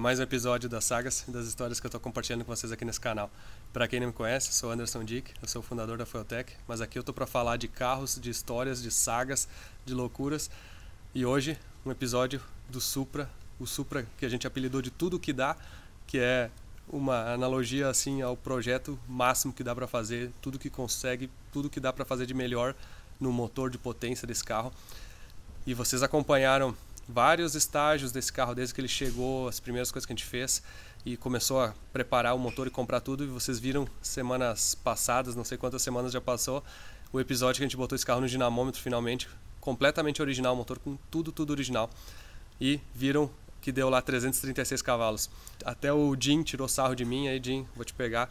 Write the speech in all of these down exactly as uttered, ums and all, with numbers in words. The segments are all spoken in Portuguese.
mais um episódio das sagas e das histórias que eu estou compartilhando com vocês aqui nesse canal. Para quem não me conhece, eu sou Anderson Dick, eu sou o fundador da Fueltech, mas aqui eu estou para falar de carros, de histórias, de sagas, de loucuras. E hoje, um episódio do Supra, o Supra que a gente apelidou de Tudo Que Dá, que é uma analogia assim ao projeto máximo que dá para fazer, tudo que consegue, tudo que dá para fazer de melhor no motor de potência desse carro. E vocês acompanharam vários estágios desse carro desde que ele chegou, as primeiras coisas que a gente fez e começou a preparar o motor e comprar tudo. E vocês viram semanas passadas, não sei quantas semanas já passou, o episódio que a gente botou esse carro no dinamômetro finalmente, completamente original, o motor com tudo, tudo original. E viram que deu lá trezentos e trinta e seis cavalos. Até o Jim tirou sarro de mim, aí Jim, vou te pegar.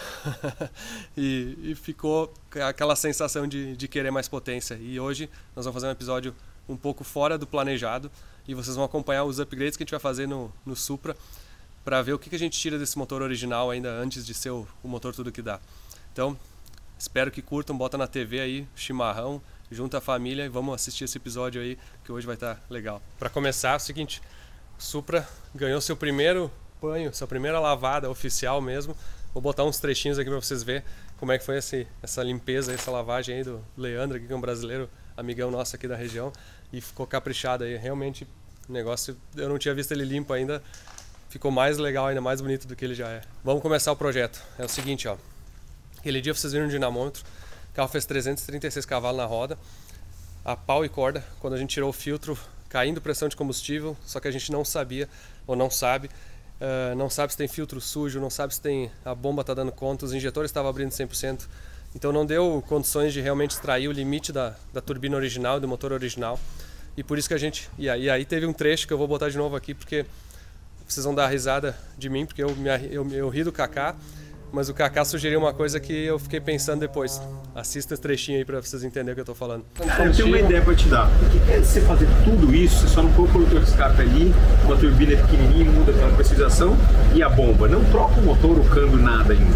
e, e ficou aquela sensação de, de querer mais potência. E hoje nós vamos fazer um episódio um pouco fora do planejado e vocês vão acompanhar os upgrades que a gente vai fazer no, no Supra para ver o que, que a gente tira desse motor original ainda antes de ser o, o motor Tudo Que Dá. Então, espero que curtam, bota na T V aí, chimarrão, junta a família e vamos assistir esse episódio aí que hoje vai estar legal. Para começar, é o seguinte, o Supra ganhou seu primeiro banho, sua primeira lavada oficial mesmo. Vou botar uns trechinhos aqui para vocês verem como é que foi esse, essa limpeza, essa lavagem aí do Leandro, que é um brasileiro amigão nosso aqui da região, e ficou caprichado aí. Realmente o negócio, eu não tinha visto ele limpo ainda, ficou mais legal, ainda mais bonito do que ele já é. Vamos começar o projeto. É o seguinte, ó, aquele dia vocês viram um dinamômetro, o carro fez trezentos e trinta e seis cavalos na roda, a pau e corda. Quando a gente tirou o filtro, caindo pressão de combustível, só que a gente não sabia, ou não sabe, uh, não sabe se tem filtro sujo, não sabe se tem, a bomba está dando conta, os injetores estavam abrindo cem por cento, então não deu condições de realmente extrair o limite da, da turbina original, do motor original. E por isso que a gente... E aí, e aí teve um trecho que eu vou botar de novo aqui, porque vocês vão dar risada de mim, porque eu, me, eu, eu ri do Kaká, mas o Kaká sugeriu uma coisa que eu fiquei pensando depois. Assista esse trechinho aí para vocês entenderem o que eu estou falando. Cara, eu tenho uma ideia para te dar. Porque antes de você fazer tudo isso, você só não põe o coletor de escape ali, uma turbina pequenininha, muda aquela precisação e a bomba. Não troca o motor, o câmbio, nada ainda.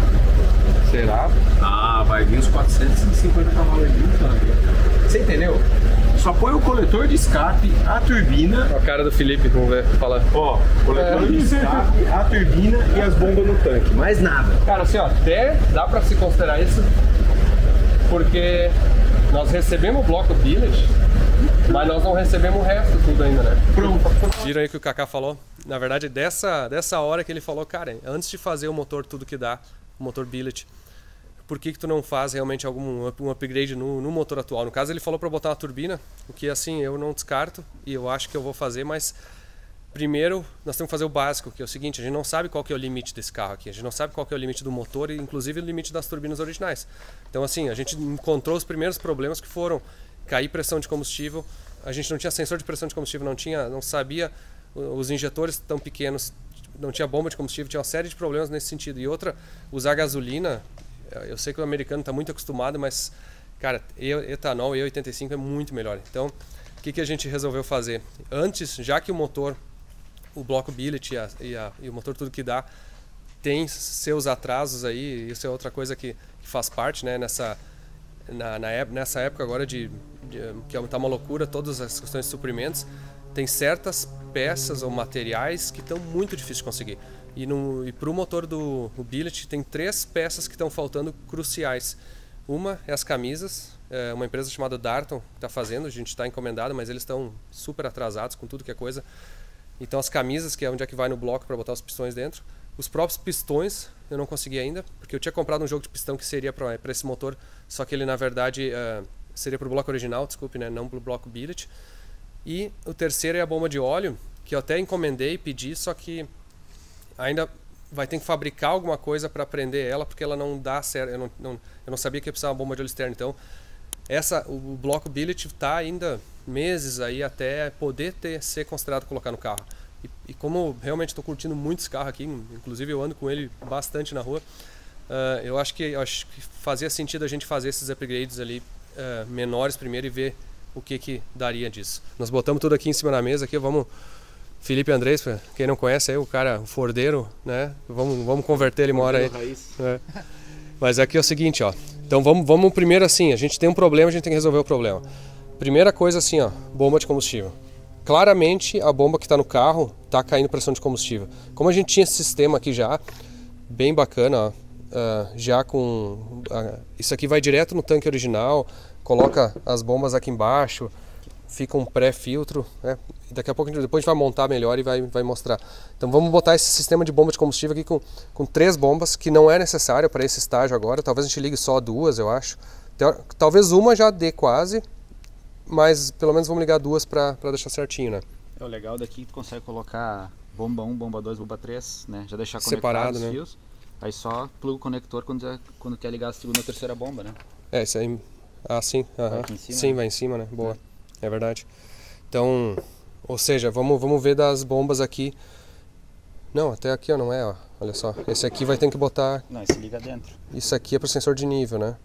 Será? Ah, vai vir uns quatrocentos e cinquenta cavalos ali, câmbio. Você entendeu? Só põe o coletor de escape, a turbina... A cara do Felipe, vamos ver, fala. Ó, coletor é. de escape, a turbina e as bombas no tanque, mais nada. Cara, assim, ó, até dá pra se considerar isso, porque nós recebemos o bloco billet, mas nós não recebemos o resto tudo ainda, né? Pronto. Viram aí o que o Kaká falou? Na verdade, dessa, dessa hora que ele falou, cara, antes de fazer o motor Tudo Que Dá, o motor billet, por que que tu não faz realmente algum um upgrade no, no motor atual? No caso ele falou para botar uma turbina, o que assim eu não descarto e eu acho que eu vou fazer, mas primeiro nós temos que fazer o básico, que é o seguinte, a gente não sabe qual que é o limite desse carro aqui, a gente não sabe qual que é o limite do motor e inclusive o limite das turbinas originais. Então assim, a gente encontrou os primeiros problemas que foram cair pressão de combustível, a gente não tinha sensor de pressão de combustível, não tinha, não sabia, os injetores tão pequenos, não tinha bomba de combustível, tinha uma série de problemas nesse sentido. E outra, usar gasolina, eu sei que o americano está muito acostumado, mas, cara, etanol E oitenta e cinco é muito melhor. Então, o que, que a gente resolveu fazer? Antes, já que o motor, o bloco billet e, a, e, a, e o motor Tudo Que Dá tem seus atrasos aí, isso é outra coisa que, que faz parte, né, nessa, na, na, nessa época agora de, de que está uma loucura, todas as questões de suprimentos, tem certas peças ou materiais que estão muito difíceis de conseguir. E, e para o motor do billet tem três peças que estão faltando cruciais. Uma é as camisas, é uma empresa chamada Darton que está fazendo, a gente está encomendado, mas eles estão super atrasados com tudo que é coisa. Então as camisas, que é onde é que vai no bloco para botar os pistões dentro. Os próprios pistões eu não consegui ainda, porque eu tinha comprado um jogo de pistão que seria para esse motor, só que ele na verdade uh, seria para o bloco original, desculpe, né, não para o bloco billet. E o terceiro é a bomba de óleo, que eu até encomendei e pedi, só que ainda vai ter que fabricar alguma coisa para prender ela, porque ela não dá certo. Eu não, não, eu não sabia que ia precisar de uma bomba de óleo externo. Então, essa, o, o bloco billet está ainda meses aí até poder ter, ser considerado colocar no carro. E, e como realmente estou curtindo muito esse carro aqui, inclusive eu ando com ele bastante na rua, uh, eu, acho que, eu acho que fazia sentido a gente fazer esses upgrades ali uh, menores primeiro e ver o que que daria disso. Nós botamos tudo aqui em cima da mesa, aqui vamos... Felipe Andrés, quem não conhece aí, o cara, o fordeiro, né? Vamos, vamos converter ele uma hora aí. É. Mas aqui é o seguinte, ó. Então vamos, vamos primeiro assim, a gente tem um problema, a gente tem que resolver o problema. Primeira coisa assim, ó, bomba de combustível. claramente a bomba que está no carro está caindo pressão de combustível. Como a gente tinha esse sistema aqui já, bem bacana, ó, uh, já com... Uh, isso aqui vai direto no tanque original, coloca as bombas aqui embaixo, fica um pré-filtro, né? Daqui a pouco, depois a gente vai montar melhor e vai, vai mostrar. Então vamos botar esse sistema de bomba de combustível aqui com, com três bombas, que não é necessário para esse estágio agora. Talvez a gente ligue só duas, eu acho. Talvez uma já dê quase, mas pelo menos vamos ligar duas para deixar certinho, né? É, o legal daqui tu consegue colocar bomba um, bomba dois, bomba três, né? Já deixar separado, conectados os né? fios. Aí só pluga o conector quando, quando quer ligar a segunda ou terceira bomba, né? É, isso aí. Ah, sim. Uhum. Vai aqui em cima, sim, né? vai em cima, né? Boa. É, é verdade. Então, ou seja, vamos, vamos ver das bombas aqui. Não, até aqui ó, não é, ó. Olha só. Esse aqui vai ter que botar... Não, esse liga dentro. Isso aqui é para o sensor de nível, né?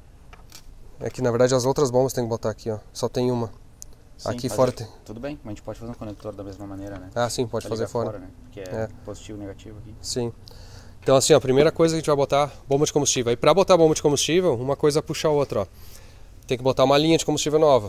É que na verdade as outras bombas tem que botar aqui, ó. Só tem uma. Sim, aqui fazer, fora tem... Tudo bem, mas a gente pode fazer um conector da mesma maneira, né? Ah, sim, pode Pra fazer ligar fora. fora, né? Porque é, É. positivo e negativo aqui. Sim. Então assim, ó, a primeira coisa que a gente vai botar bomba de combustível. Aí para botar bomba de combustível, uma coisa puxa a outra, ó. Tem que botar uma linha de combustível nova.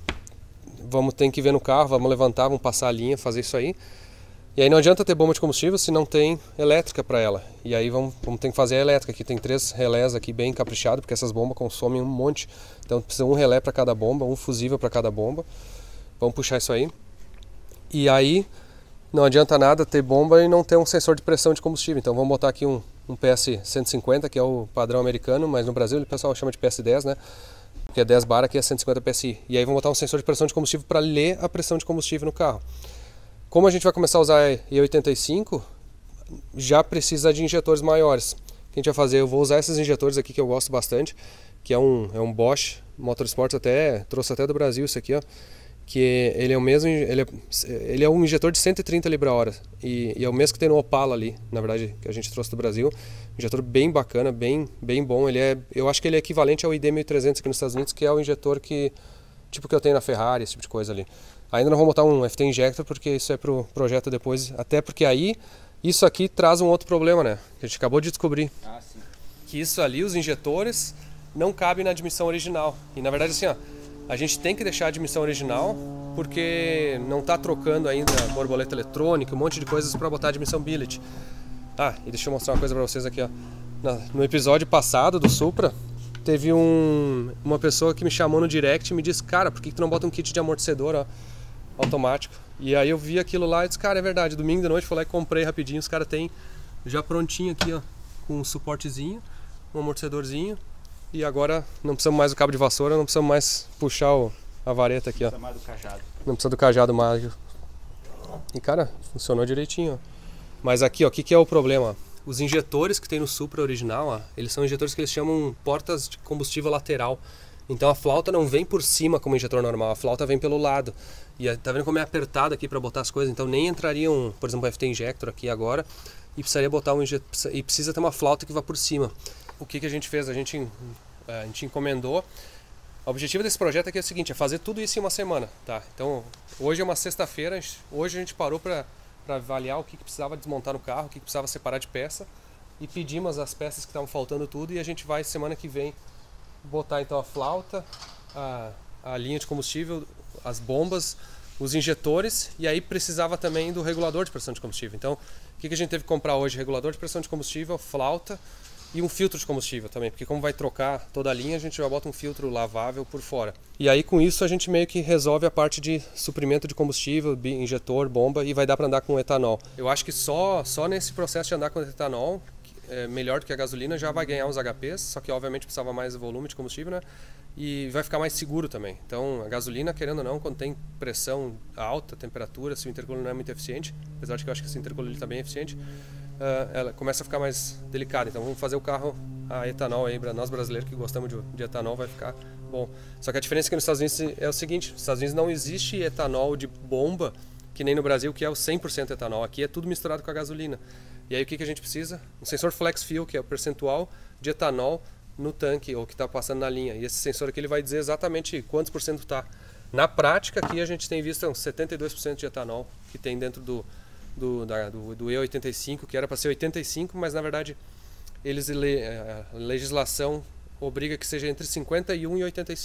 Vamos ter que ver no carro, vamos levantar, vamos passar a linha, fazer isso aí. E aí não adianta ter bomba de combustível se não tem elétrica para ela. E aí vamos, vamos ter que fazer a elétrica. Aqui tem três relés aqui bem caprichado, porque essas bombas consomem um monte. Então precisa um relé para cada bomba, um fusível para cada bomba. Vamos puxar isso aí. E aí não adianta nada ter bomba e não ter um sensor de pressão de combustível. Então vamos botar aqui um, um P S cento e cinquenta, que é o padrão americano, mas no Brasil o pessoal chama de P S dez, né? Porque é dez bar, aqui é cento e cinquenta P S I. E aí vamos botar um sensor de pressão de combustível para ler a pressão de combustível no carro. Como a gente vai começar a usar E oitenta e cinco, já precisa de injetores maiores. O que a gente vai fazer? Eu vou usar esses injetores aqui que eu gosto bastante, que é um, é um Bosch Motorsports, até, trouxe até do Brasil isso aqui, ó. Que ele é o mesmo, ele é, ele é um injetor de cento e trinta libra-hora e, e é o mesmo que tem no Opala ali, na verdade, que a gente trouxe do Brasil. Injetor bem bacana, bem, bem bom. Ele é, eu acho que ele é equivalente ao I D mil e trezentos aqui nos Estados Unidos, que é o injetor que, tipo que eu tenho na Ferrari, esse tipo de coisa ali. Ainda não vou botar um F T Injector porque isso é pro projeto depois, até porque aí isso aqui traz um outro problema, né? Que a gente acabou de descobrir. Ah, sim. Que isso ali, os injetores, não cabem na admissão original. E na verdade assim, ó, a gente tem que deixar a admissão original porque não está trocando ainda borboleta eletrônica, um monte de coisas para botar a admissão billet. Ah, e deixa eu mostrar uma coisa para vocês aqui, ó. No episódio passado do Supra, teve um, uma pessoa que me chamou no direct e me disse, cara, por que tu não bota um kit de amortecedor, ó, automático? E aí eu vi aquilo lá e disse, cara, é verdade, domingo de noite fui lá e comprei rapidinho, os caras têm já prontinho aqui, ó, com um suportezinho, um amortecedorzinho. E agora não precisamos mais do cabo de vassoura, não precisamos mais puxar o, a vareta aqui, ó. Não precisa mais do cajado. Não precisa do cajado mágico. E cara, funcionou direitinho, ó. Mas aqui, ó, o que, que é o problema? Os injetores que tem no Supra original, ó, eles são injetores que eles chamam portas de combustível lateral. Então a flauta não vem por cima como injetor normal, a flauta vem pelo lado. E tá vendo como é apertado aqui para botar as coisas? Então nem entraria um, por exemplo, um F T Injector aqui agora e precisaria botar um injetor, e precisa ter uma flauta que vá por cima. O que, que a gente fez? A gente, a gente encomendou. O objetivo desse projeto aqui é o seguinte, é fazer tudo isso em uma semana, tá? Então, hoje é uma sexta-feira, hoje a gente parou para avaliar o que, que precisava desmontar no carro, o que, que precisava separar de peça e pedimos as peças que estavam faltando tudo e a gente vai semana que vem botar então a flauta, a, a linha de combustível, as bombas, os injetores e aí precisava também do regulador de pressão de combustível. Então, o que, que a gente teve que comprar hoje? Regulador de pressão de combustível, flauta e um filtro de combustível também, porque como vai trocar toda a linha, a gente já bota um filtro lavável por fora. E aí com isso a gente meio que resolve a parte de suprimento de combustível, injetor, bomba e vai dar para andar com etanol. Eu acho que só, só nesse processo de andar com etanol, é melhor do que a gasolina, já vai ganhar uns H Ps, só que obviamente precisava mais volume de combustível, né? E vai ficar mais seguro também. Então a gasolina, querendo ou não, quando tem pressão alta, temperatura, se o intercooler não é muito eficiente, apesar de que eu acho que esse intercooler está bem eficiente, Uh, ela começa a ficar mais delicada. Então vamos fazer o carro a etanol aí, para nós brasileiros que gostamos de, de etanol, vai ficar bom. Só que a diferença aqui nos Estados Unidos é o seguinte, nos Estados Unidos não existe etanol de bomba, que nem no Brasil, que é o cem por cento etanol. Aqui é tudo misturado com a gasolina. E aí o que, que a gente precisa? Um sensor flex fuel, que é o percentual de etanol no tanque, ou que está passando na linha. E esse sensor aqui ele vai dizer exatamente quantos por cento está. Na prática aqui a gente tem visto uns setenta e dois por cento de etanol que tem dentro do Do, da, do, do E oitenta e cinco, que era para ser oitenta e cinco, mas na verdade eles, a legislação obriga que seja entre cinquenta e um e oitenta e cinco.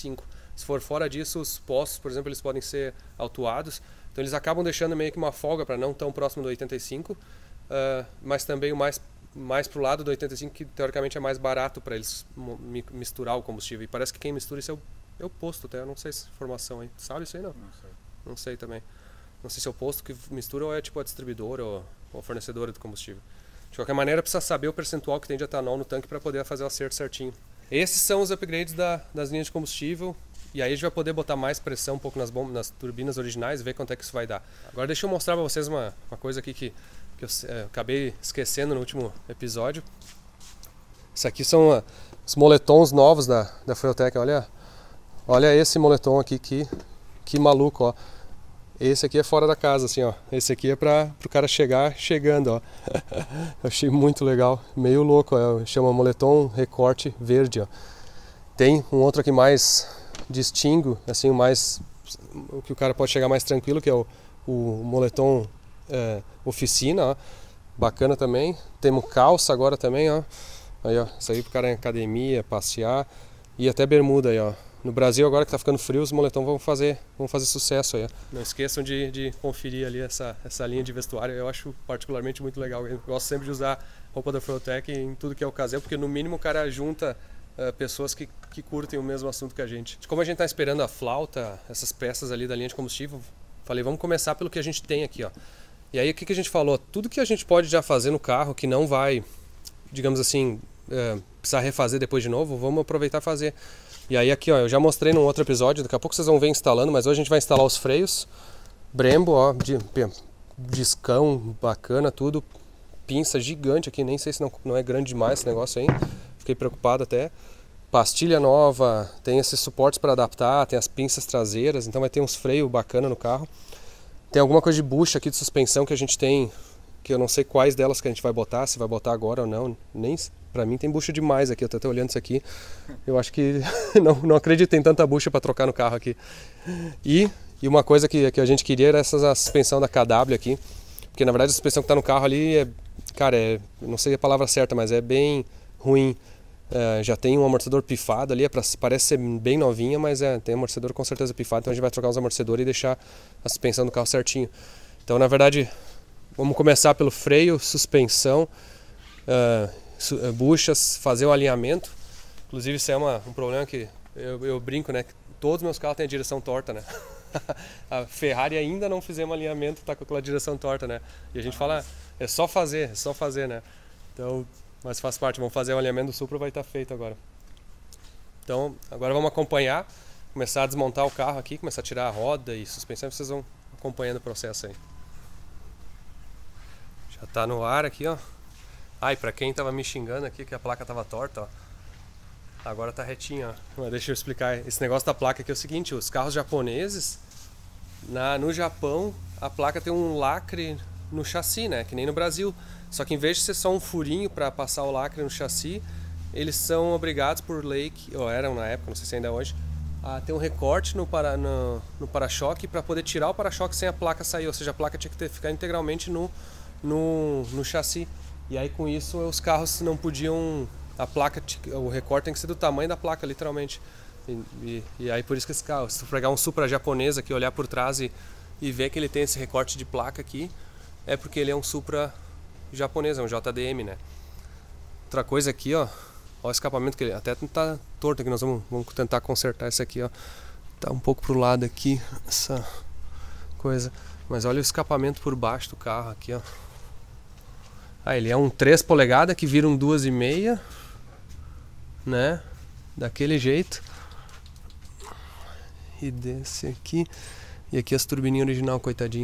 Se for fora disso, os postos, por exemplo, eles podem ser autuados. Então eles acabam deixando meio que uma folga para não tão próximo do oitenta e cinco, uh, mas também o mais, mais pro lado do oitenta e cinco, que teoricamente é mais barato para eles misturar o combustível. E parece que quem mistura isso é o, é o posto, até. Eu não sei essa informação aí. Sabe isso aí, não? Não sei. Não sei também. Não sei se é o posto que mistura ou é tipo a distribuidora ou, ou a fornecedora do combustível. De qualquer maneira, precisa saber o percentual que tem de etanol no tanque para poder fazer o acerto certinho. Esses são os upgrades da, das linhas de combustível. E aí a gente vai poder botar mais pressão um pouco nas, bombas, nas turbinas originais e ver quanto é que isso vai dar. Agora deixa eu mostrar para vocês uma, uma coisa aqui que, que eu é, acabei esquecendo no último episódio. Isso aqui são uh, os moletons novos da, da Fueltech. Olha, olha esse moletom aqui, que, que maluco, ó. Esse aqui é fora da casa, assim, ó. Esse aqui é para o cara chegar chegando, ó. Eu achei muito legal, meio louco, ó. Chama moletom recorte verde, ó. Tem um outro aqui mais distingo, assim, o mais, o que o cara pode chegar mais tranquilo, que é o, o moletom é, oficina, ó. Bacana também. Temos calça agora também, ó. Aí, ó, isso aí pro cara em academia, passear, e até bermuda aí, ó. No Brasil, agora que tá ficando frio, os moletons vão fazer, vão fazer sucesso aí. Não esqueçam de, de conferir ali essa, essa linha de vestuário, eu acho particularmente muito legal. Eu gosto sempre de usar roupa da Fueltech em tudo que é ocasião, porque no mínimo o cara junta uh, pessoas que, que curtem o mesmo assunto que a gente. Como a gente tá esperando a flauta, essas peças ali da linha de combustível, falei, vamos começar pelo que a gente tem aqui, ó. E aí o que, que a gente falou? Tudo que a gente pode já fazer no carro, que não vai, digamos assim, uh, precisar refazer depois de novo, vamos aproveitar e fazer. E aí aqui, ó, eu já mostrei num outro episódio, daqui a pouco vocês vão ver instalando, mas hoje a gente vai instalar os freios Brembo, ó, de, discão bacana, tudo, pinça gigante aqui, nem sei se não, não é grande demais esse negócio aí, fiquei preocupado até. Pastilha nova, tem esses suportes para adaptar, tem as pinças traseiras, então vai ter uns freios bacana no carro. Tem alguma coisa de bucha aqui de suspensão que a gente tem, que eu não sei quais delas que a gente vai botar, se vai botar agora ou não, nem pra mim tem bucha demais aqui, eu tô até olhando isso aqui, eu acho que não, não acredito em tanta bucha para trocar no carro aqui. E, e uma coisa que, que a gente queria era essa a suspensão da K W aqui, porque na verdade a suspensão que tá no carro ali é, cara, é, não sei a palavra certa, mas é bem ruim. É, já tem um amortecedor pifado ali, é pra, parece ser bem novinha, mas é, tem amortecedor com certeza pifado, então a gente vai trocar os amortecedores e deixar a suspensão do carro certinho. Então na verdade, vamos começar pelo freio, suspensão, uh, buchas, fazer o alinhamento. Inclusive isso é uma, um problema que eu, eu brinco, né? Que todos os meus carros têm a direção torta, né? A Ferrari ainda não fizemos alinhamento, tá com aquela direção torta, né? E a gente fala, é só fazer, é só fazer, né? Então, mas faz parte, vamos fazer o alinhamento do Supra, vai estar feito agora. Então, agora vamos acompanhar, começar a desmontar o carro aqui, começar a tirar a roda e suspensão, vocês vão acompanhando o processo aí. Já tá no ar aqui, ó. Ai, pra quem tava me xingando aqui que a placa tava torta, ó. Agora tá retinha, ó. Deixa eu explicar. Esse negócio da placa aqui é o seguinte, os carros japoneses, na, no Japão, a placa tem um lacre no chassi, né? Que nem no Brasil. Só que em vez de ser só um furinho para passar o lacre no chassi, eles são obrigados por lei, ou eram na época, não sei se ainda é hoje, a ter um recorte no, para, no, no para-choque para poder tirar o para-choque sem a placa sair. Ou seja, a placa tinha que ter, ficar integralmente no, no, no chassi. E aí com isso os carros não podiam... A placa, o recorte tem que ser do tamanho da placa, literalmente. E, e, e aí por isso que esse carro, se tu pegar um Supra japonês aqui, olhar por trás e, e ver que ele tem esse recorte de placa aqui, é porque ele é um Supra japonês, é um J D M, né? Outra coisa aqui, ó, ó o escapamento que ele até tá torto aqui, nós vamos, vamos tentar consertar esse aqui, ó. Tá um pouco pro lado aqui, essa coisa. Mas olha o escapamento por baixo do carro aqui, ó. Ah, ele é um três polegadas que vira um duas e meia, né? Daquele jeito. E desse aqui. E aqui as turbininhas original, coitadinho.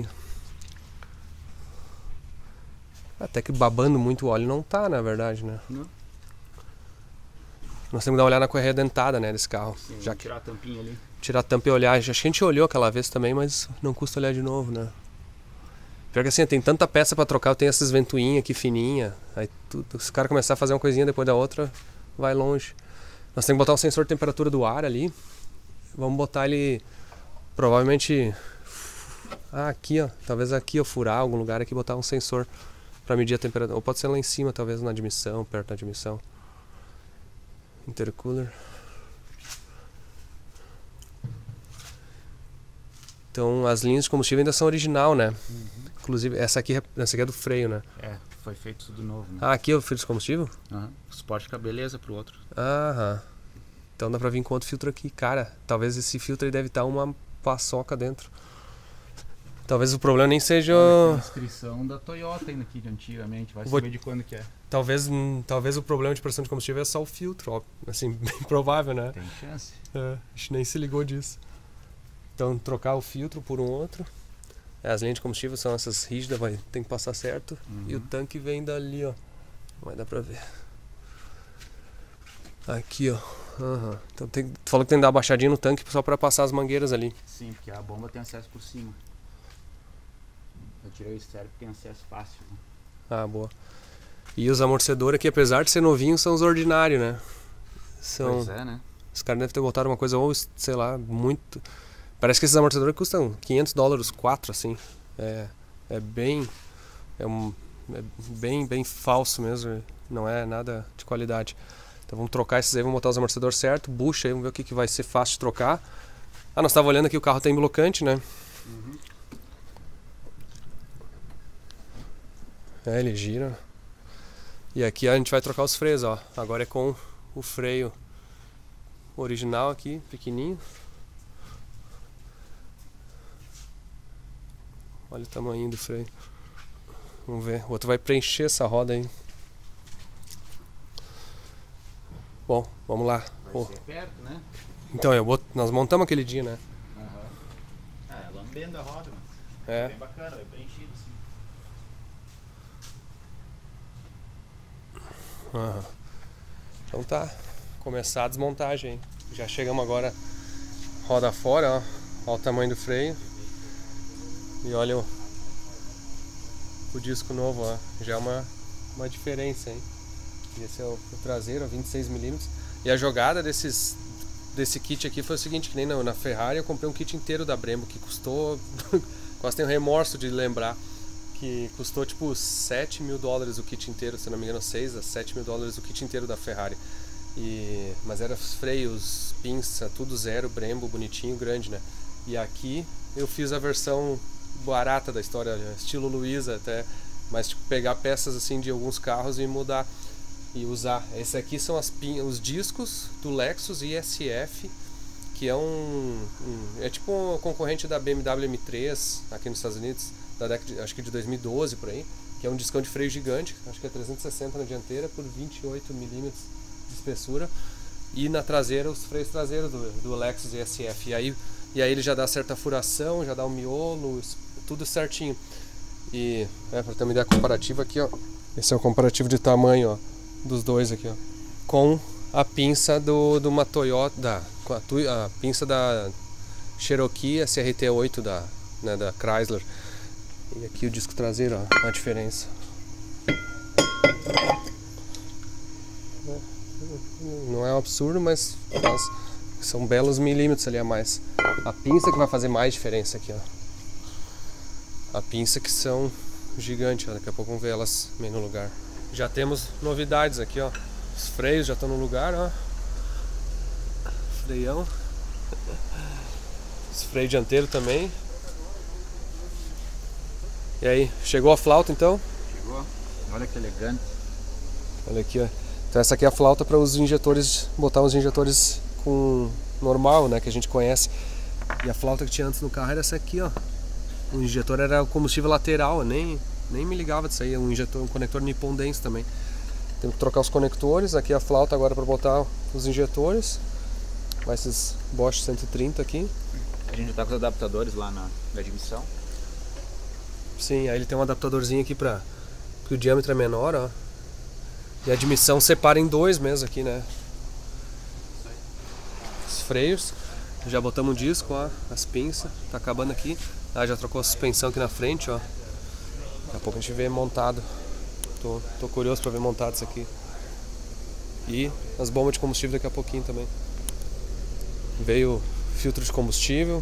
Até que babando muito o óleo não tá, na verdade, né? Não. Nós temos que dar uma olhada na correia dentada, né, desse carro. Sim, já tirar a tampinha ali. Tirar a tampa e olhar. Acho que a gente olhou aquela vez também, mas não custa olhar de novo, né? Pior que assim, tem tanta peça pra trocar, eu tenho essas ventoinhas aqui fininha. Aí tudo, se o cara começar a fazer uma coisinha depois da outra, vai longe. Nós temos que botar um sensor de temperatura do ar ali. Vamos botar ele provavelmente ah, aqui, ó. Talvez aqui eu furar algum lugar aqui, botar um sensor para medir a temperatura. Ou pode ser lá em cima, talvez na admissão, perto da admissão. Intercooler. Então as linhas de combustível ainda são original, né? Uhum. Inclusive essa aqui, essa aqui é do freio, né? É, foi feito tudo novo, né? Ah, aqui é o filtro de combustível? Uhum. O suporte fica beleza pro outro. Aham. Então dá pra vir com outro filtro aqui. Cara, talvez esse filtro aí deve estar uma paçoca dentro. Talvez o problema nem seja... Olha, tem inscrição da Toyota ainda aqui de antigamente, vai Vou- saber de quando que é. Talvez, hum, talvez o problema de pressão de combustível é só o filtro, ó. Assim, bem provável, né? Tem chance. É, a gente nem se ligou disso. Então trocar o filtro por um outro. É, as linhas de combustível são essas rígidas, vai, tem que passar certo. Uhum. E o tanque vem dali, ó. Vai dar pra ver. Aqui, ó. Aham. Então tem, tu falou que tem que dar uma baixadinha no tanque só pra passar as mangueiras ali. Sim, porque a bomba tem acesso por cima. Eu tirei o estéreo porque tem acesso fácil, né? Ah, boa. E os amortecedores aqui, apesar de ser novinhos, são os ordinários, né? São... Pois é, né? Os caras devem ter botado uma coisa, ou sei lá, muito... Parece que esses amortecedores custam quinhentos dólares, quatro, assim. É, é bem... É, um, é bem, bem falso mesmo. Não é nada de qualidade. Então vamos trocar esses aí, vamos botar os amortecedores certo. Bucha aí, vamos ver o que, que vai ser fácil de trocar. Ah, nós estávamos olhando aqui, o carro tem blocante, né? Uhum. É, ele gira. E aqui a gente vai trocar os freios, ó. Agora é com o freio original aqui, pequenininho. Olha o tamanho do freio. Vamos ver. O outro vai preencher essa roda aí. Bom, vamos lá. Vai Pô. ser perto, né? Então, eu bot... nós montamos aquele dia, né? Uhum. Ah, é lambendo a roda, mas É. bem bacana, bem preenchido, sim. Aham. Então tá. Começar a desmontagem, hein? Já chegamos agora roda fora, ó. Olha o tamanho do freio. E olha o, o disco novo, ó. Já é uma, uma diferença, hein? Esse é o, o traseiro, ó, vinte e seis milímetros. E a jogada desses, desse kit aqui foi o seguinte, que nem na, na Ferrari eu comprei um kit inteiro da Brembo, que custou... quase tenho remorso de lembrar. Que custou tipo sete mil dólares o kit inteiro, se não me engano, seis a sete mil dólares o kit inteiro da Ferrari. E, mas era freios, pinça, tudo zero, Brembo, bonitinho, grande, né? E aqui eu fiz a versão barata da história, estilo Luiza até, mas tipo, pegar peças assim de alguns carros e mudar e usar. Esse aqui são as pin os discos do Lexus I S F, que é um, um é tipo um concorrente da B M W M três aqui nos Estados Unidos, da década de, acho que de dois mil e doze por aí, que é um discão de freio gigante, acho que é trezentos e sessenta na dianteira por vinte e oito milímetros de espessura, e na traseira os freios traseiros do, do Lexus I S F. E aí, e aí ele já dá certa furação, já dá um miolo, tudo certinho. E é, para ter uma ideia comparativa aqui, ó, esse é o comparativo de tamanho, ó, dos dois aqui, ó, com a pinça do, do uma Toyota, da, com a, tu, a pinça da Cherokee S R T oito da, né, da Chrysler. E aqui o disco traseiro, ó, a diferença. Não é um absurdo, mas faz, são belos milímetros ali a mais. A pinça que vai fazer mais diferença aqui, ó. A pinça que são gigantes, ó. Daqui a pouco vamos ver elas meio no lugar. Já temos novidades aqui, ó. Os freios já estão no lugar, ó. Freião. Os freios dianteiros também. E aí, chegou a flauta então? Chegou. Olha que elegante. Olha aqui, ó. Então essa aqui é a flauta para os injetores, botar os injetores com normal, né, que a gente conhece. E a flauta que tinha antes no carro era essa aqui, ó. O injetor era o combustível lateral, eu nem, nem me ligava disso aí. Um injetor, um conector Nippon Dense também. Tem que trocar os conectores. Aqui a flauta agora para botar os injetores. Vai esses Bosch cento e trinta aqui. A gente já tá com os adaptadores lá na, na admissão. Sim, aí ele tem um adaptadorzinho aqui para que o diâmetro é menor, ó. E a admissão separa em dois mesmo aqui, né? Os freios. Já botamos o disco, ó. As pinças. Tá acabando aqui. Ah, já trocou a suspensão aqui na frente, ó. Daqui a pouco a gente vê montado. Tô, tô curioso para ver montado isso aqui. E as bombas de combustível daqui a pouquinho também. Veio filtro de combustível.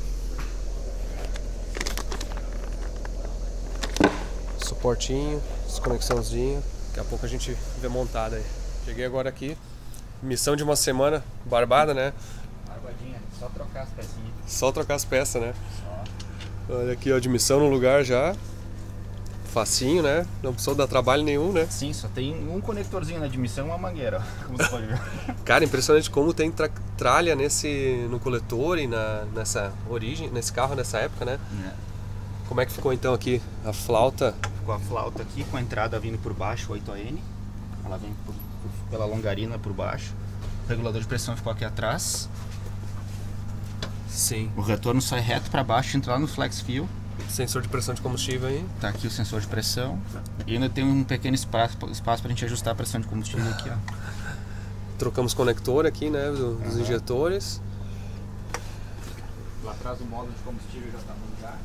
Suportinho, desconexãozinho. Daqui a pouco a gente vê montada aí. Cheguei agora aqui. Missão de uma semana barbada, né? Barbadinha, só trocar as pecinhas. Só trocar as peças, né? Só. Olha aqui, ó, admissão no lugar já. Facinho, né? Não precisou dar trabalho nenhum, né? Sim, só tem um conectorzinho na admissão e uma mangueira, ó, como você pode ver. Cara, impressionante como tem tra tralha nesse, no coletor e na, nessa origem, nesse carro nessa época, né? É. Como é que ficou então aqui a flauta? Com a flauta aqui, com a entrada vindo por baixo, oito A N. Ela vem por, por, pela longarina por baixo. O regulador de pressão ficou aqui atrás. Sim. O retorno sai reto para baixo, entra lá no flex fuel. Sensor de pressão de combustível aí. Tá aqui o sensor de pressão. E ainda tem um pequeno espaço, espaço pra gente ajustar a pressão de combustível aqui, ó. Trocamos conector aqui, né, do, dos uhum. injetores. Lá atrás o módulo de combustível já está no lugar.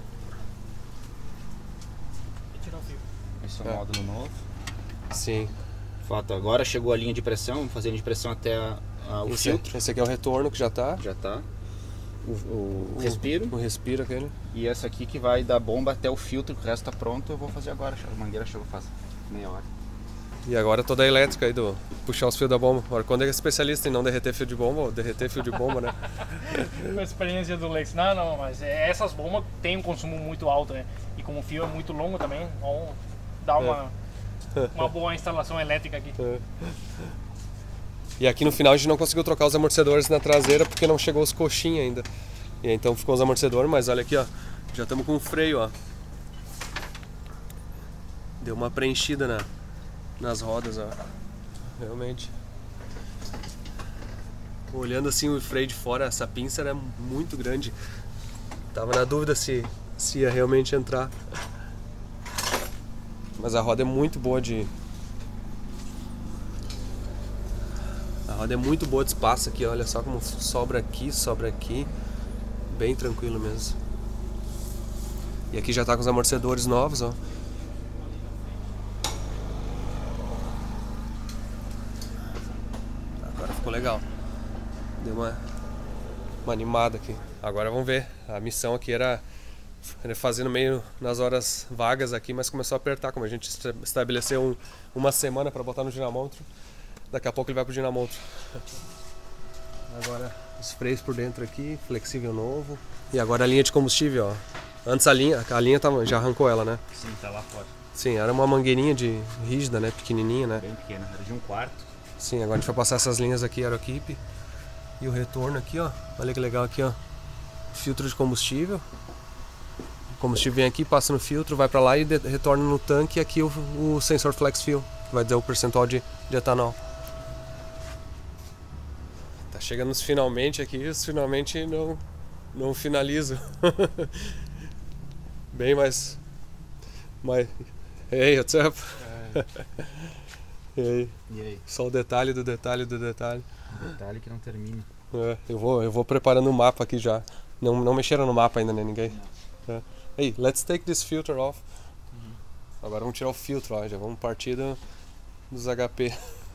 E tirar o fio. Esse é o É. módulo novo. Sim. Fato, agora chegou a linha de pressão, vamos fazer a linha de pressão até a, a, o Esse, filtro. esse aqui é o retorno que já tá. Já tá. O, o, o respiro. O respiro aquele. E essa aqui que vai da bomba até o filtro, que o resto tá pronto, eu vou fazer agora. A mangueira chegou faz meia hora. E agora toda a elétrica aí do puxar os fios da bomba. Agora, quando é especialista em não derreter fio de bomba, ou derreter fio de bomba, né? Com a experiência do Lex. Não, não, mas é, essas bombas têm um consumo muito alto, né? E como o fio é muito longo também, então dá uma, uma boa instalação elétrica aqui. E aqui no final a gente não conseguiu trocar os amortecedores na traseira porque não chegou os coxinhos ainda. E aí, então ficou os amortecedores, mas olha aqui, ó. Já estamos com o freio, ó. Deu uma preenchida na, nas rodas, ó. Realmente. Olhando assim o freio de fora, essa pinça era muito grande. Tava na dúvida se, se ia realmente entrar. Mas a roda é muito boa de... A roda é muito boa de espaço aqui, olha só como sobra aqui, sobra aqui. Bem tranquilo mesmo. E aqui já tá com os amortecedores novos, ó. Agora ficou legal. Deu uma, uma animada aqui. Agora vamos ver. A missão aqui era, era fazer no meio nas horas vagas aqui, mas começou a apertar. Como a gente estabeleceu um, uma semana para botar no dinamômetro, daqui a pouco ele vai pro dinamômetro. Agora os freios por dentro aqui, flexível novo. E agora a linha de combustível, ó. Antes a linha, a linha tava, já arrancou ela, né? Sim, tá lá fora. Sim, era uma mangueirinha de rígida, né? Pequenininha, né? Bem pequena, era de um quarto. Sim, agora a gente vai passar essas linhas aqui, Aerokeep. E o retorno aqui, ó. Olha que legal aqui, ó. Filtro de combustível. O combustível vem aqui, passa no filtro, vai pra lá e retorna no tanque. E aqui o, o sensor Flex Fuel, que vai dizer o percentual de, de etanol. Tá chegando nos finalmente aqui, os finalmente não, não finalizo. Bem mais... mais... Hey, what's up? É. E aí? E aí? Só o detalhe do detalhe do detalhe. Detalhe que não termina. É, eu vou, eu vou preparando o mapa aqui já. Não, não mexeram no mapa ainda, né? Ninguém. É. Hey, let's take this filter off. Uhum. Agora vamos tirar o filtro, ó. Já vamos partir do, dos H P.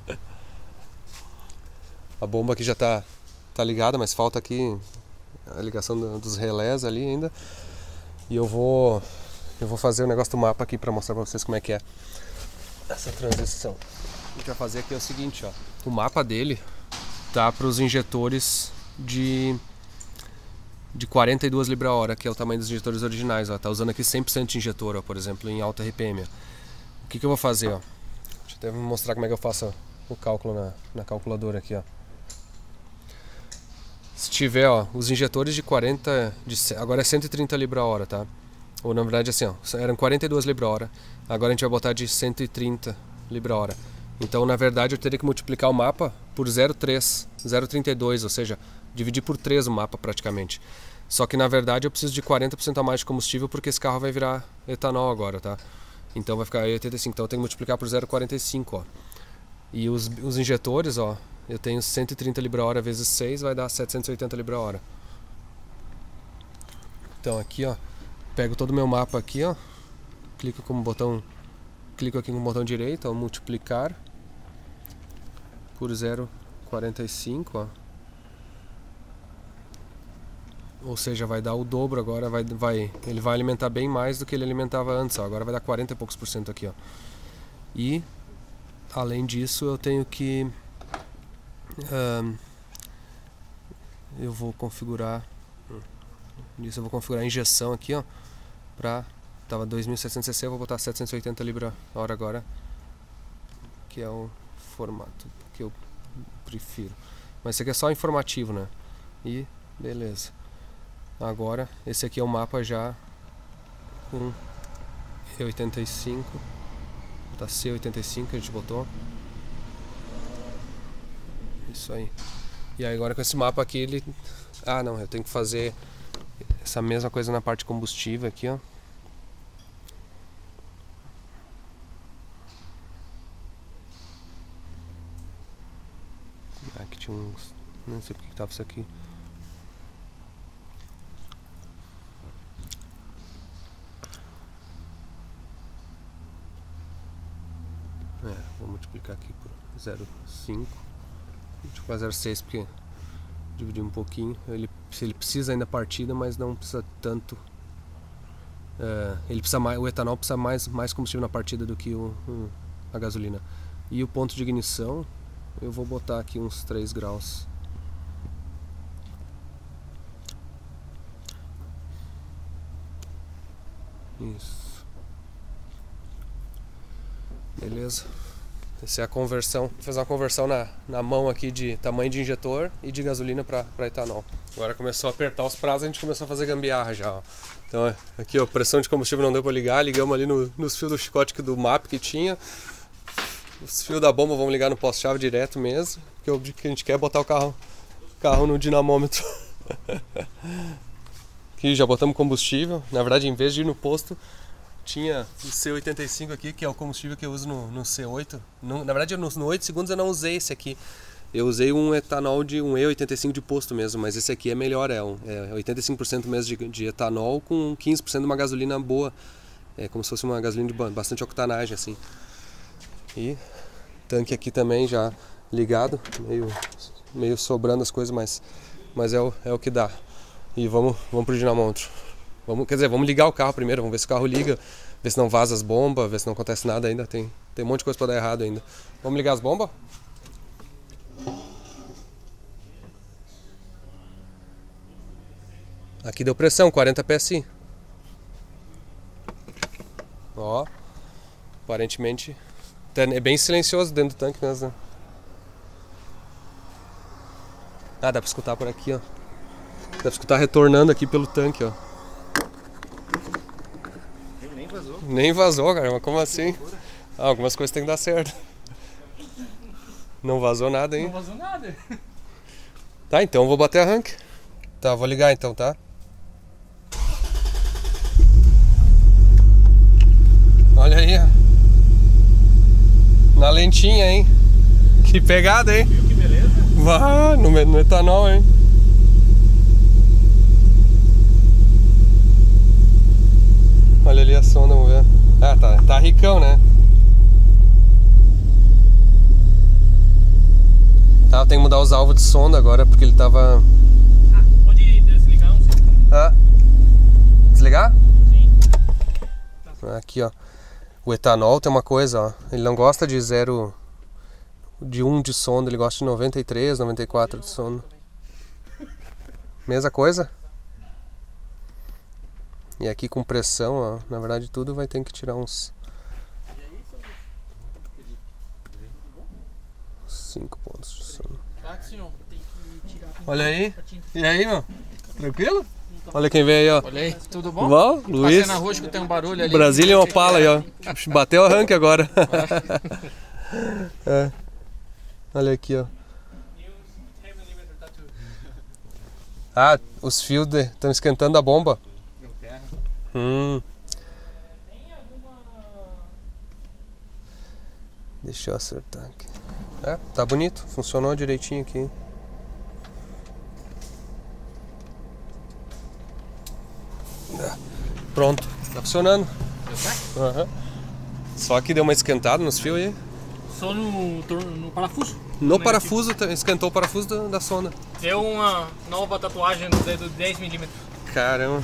A bomba aqui já tá, tá ligada, mas falta aqui a ligação do, dos relés ali ainda. E eu vou, eu vou fazer o negócio do mapa aqui para mostrar para vocês como é que é essa transição. O que a gente vai fazer aqui é o seguinte, ó. O mapa dele tá para os injetores de de quarenta e duas libras a hora, que é o tamanho dos injetores originais, ó. Tá usando aqui cem por cento de injetor, ó, por exemplo, em alta R P M. Ó. O que que eu vou fazer, ó? Deixa eu até mostrar como é que eu faço o cálculo na, na calculadora aqui, ó. Se tiver, ó, os injetores de quarenta, de, agora é cento e trinta libras a hora, tá? Ou na verdade assim, ó, eram quarenta e duas libras a hora. Agora a gente vai botar de cento e trinta libras a hora. Então, na verdade, eu teria que multiplicar o mapa por zero vírgula três, zero vírgula trinta e dois, ou seja, dividir por três o mapa praticamente. Só que na verdade eu preciso de quarenta por cento a mais de combustível porque esse carro vai virar etanol agora, tá? Então vai ficar oitenta e cinco, então eu tenho que multiplicar por zero vírgula quarenta e cinco, ó. E os, os injetores, ó, eu tenho cento e trinta libras a hora vezes seis, vai dar setecentos e oitenta libras a hora. Então aqui, ó, pego todo o meu mapa aqui, ó, clico com o botão, clico aqui com o botão direito, ó, multiplicar por zero vírgula quarenta e cinco, ó. Ou seja, vai dar o dobro agora, vai, vai, ele vai alimentar bem mais do que ele alimentava antes, ó. Agora vai dar quarenta e poucos por cento aqui, ó. E além disso eu tenho que um, eu vou configurar disso eu vou configurar a injeção aqui, ó, pra, tava dois mil e setecentos cc, eu vou botar setecentos e oitenta libra hora agora, que é o formato que eu prefiro. Mas esse aqui é só informativo, né? E beleza. Agora, esse aqui é o mapa já com E oitenta e cinco, vou botar C oitenta e cinco que a gente botou. Isso aí. E aí agora com esse mapa aqui ele... Ah não, eu tenho que fazer essa mesma coisa na parte combustível aqui, ó. Aqui tinha uns... Não sei porque que tava isso aqui. É, vou multiplicar aqui por zero vírgula cinco. Multiplicar zero vírgula seis porque dividir um pouquinho. Ele, ele precisa ainda partida, mas não precisa tanto. É, ele precisa mais, o etanol precisa mais, mais combustível na partida do que o, o, a gasolina. E o ponto de ignição, eu vou botar aqui uns três graus. Isso. Beleza. Essa é a conversão. Vou fazer uma conversão na, na mão aqui de tamanho de injetor e de gasolina para etanol. Agora começou a apertar os prazos, a gente começou a fazer gambiarra já. Ó. Então aqui ó, pressão de combustível não deu para ligar, ligamos ali no, nos fios do chicote do M A P que tinha. Os fios da bomba vamos ligar no poste-chave direto mesmo, porque o que a gente quer é botar o carro, carro no dinamômetro. Aqui já botamos combustível, na verdade em vez de ir no posto, tinha o C oitenta e cinco aqui, que é o combustível que eu uso no, no C oito. No, na verdade no, no oito segundos eu não usei esse aqui. Eu usei um etanol de um E oitenta e cinco de posto mesmo, mas esse aqui é melhor, é, um, é oitenta e cinco por cento mesmo de, de etanol com quinze por cento de uma gasolina boa. É como se fosse uma gasolina de bastante octanagem assim. E tanque aqui também já ligado, meio, meio sobrando as coisas, mas, mas é, o, é o que dá. E vamos, vamos pro dinamômetro. Vamos, quer dizer, vamos ligar o carro primeiro, vamos ver se o carro liga, ver se não vaza as bombas, ver se não acontece nada ainda. Tem, tem um monte de coisa para dar errado ainda. Vamos ligar as bombas? Aqui deu pressão, quarenta P S I. Ó, aparentemente é bem silencioso dentro do tanque mesmo, né? Ah, dá pra escutar por aqui, ó. Dá pra escutar retornando aqui pelo tanque, ó. Nem vazou. Nem vazou, cara, mas como assim? Ah, algumas coisas tem que dar certo. Não vazou nada, hein? Não vazou nada. Tá, então eu vou bater arranque. Tá, vou ligar então, tá? Olha aí, ó. Na lentinha, hein? Que pegada, hein? Viu que beleza? Vá, no, no etanol, hein? Olha ali a sonda, vamos ver. Ah, tá, tá ricão, né? Tá, eu tenho que mudar os alvos de sonda agora, porque ele tava... Ah, pode desligar um segundo. Ah, desligar? Sim. Aqui, ó. O etanol tem uma coisa, ó. Ele não gosta de zero... De um de sonda, ele gosta de noventa e três, noventa e quatro de sonda. Mesma coisa? E aqui com pressão, ó. Na verdade tudo vai ter que tirar uns... cinco pontos de sonda. Olha aí. E aí, meu? Tranquilo? Olha quem veio aí, ó. Olha aí, tudo bom? Bom, Luiz. Passei na rua, escutei um barulho ali. Brasília Opala aí, ó. Bateu o arranque agora. É. Olha aqui, ó. Ah, os fios estão esquentando a bomba. Hum. Deixa eu acertar aqui. É, tá bonito. Funcionou direitinho aqui. Pronto, tá funcionando. Uhum. Só que deu uma esquentada nos fios aí. Só no, no parafuso? No parafuso, esquentou o parafuso da, da sonda. Deu uma nova tatuagem no dedo de dez milímetros. Caramba.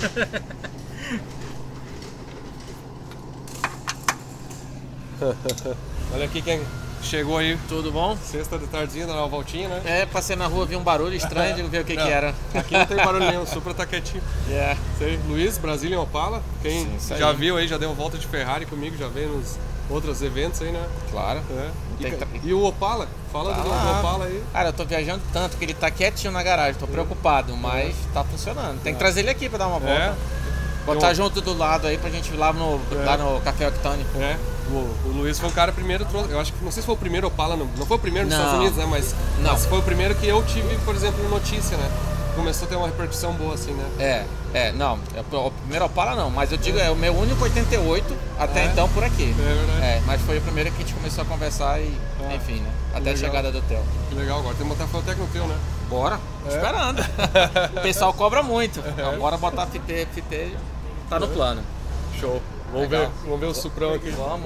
Olha aqui quem, Chegou aí, Tudo bom? sexta de tardinha, dá uma voltinha, né? É, passei na rua, vi um barulho estranho, digo ver o que Não, que era. Aqui não tem barulho nenhum, o Supra tá quietinho. É. Sei, Luiz, Brasília Opala, quem Sim, isso aí. já viu aí, já deu volta de Ferrari comigo, já veio nos outros eventos aí, né? Claro. É. E, Tem que ca- tá- e o Opala? Fala Tá do, do lá. Opala aí. Cara, eu tô viajando tanto que ele tá quietinho na garagem, tô preocupado, mas tá funcionando. Tem que trazer ele aqui pra dar uma volta. É, Botar Eu- junto do lado aí pra gente ir lá no, É. lá no Café Octane. é. O, o Luiz foi o cara primeiro, trouxe, eu acho que, não sei se foi o primeiro Opala, não, não foi o primeiro nos Não. Estados Unidos, né? Mas, Não. mas foi o primeiro que eu tive, por exemplo, notícia, né? Começou a ter uma repercussão boa assim, né? É, é, não, é o primeiro Opala não, mas eu digo, é o meu único oitenta e oito até É. então por aqui. É verdade. É, mas foi o primeiro que a gente começou a conversar e, Ah, enfim, né? Até legal. a chegada do Theo. Que legal, agora tem que botar Fueltec no teu, né? Bora, É. esperando. O pessoal cobra muito. Então, bora botar F T, F T tá no plano. Show. Vamos ver, Legal. vamos ver o Suprão aqui. Vamos.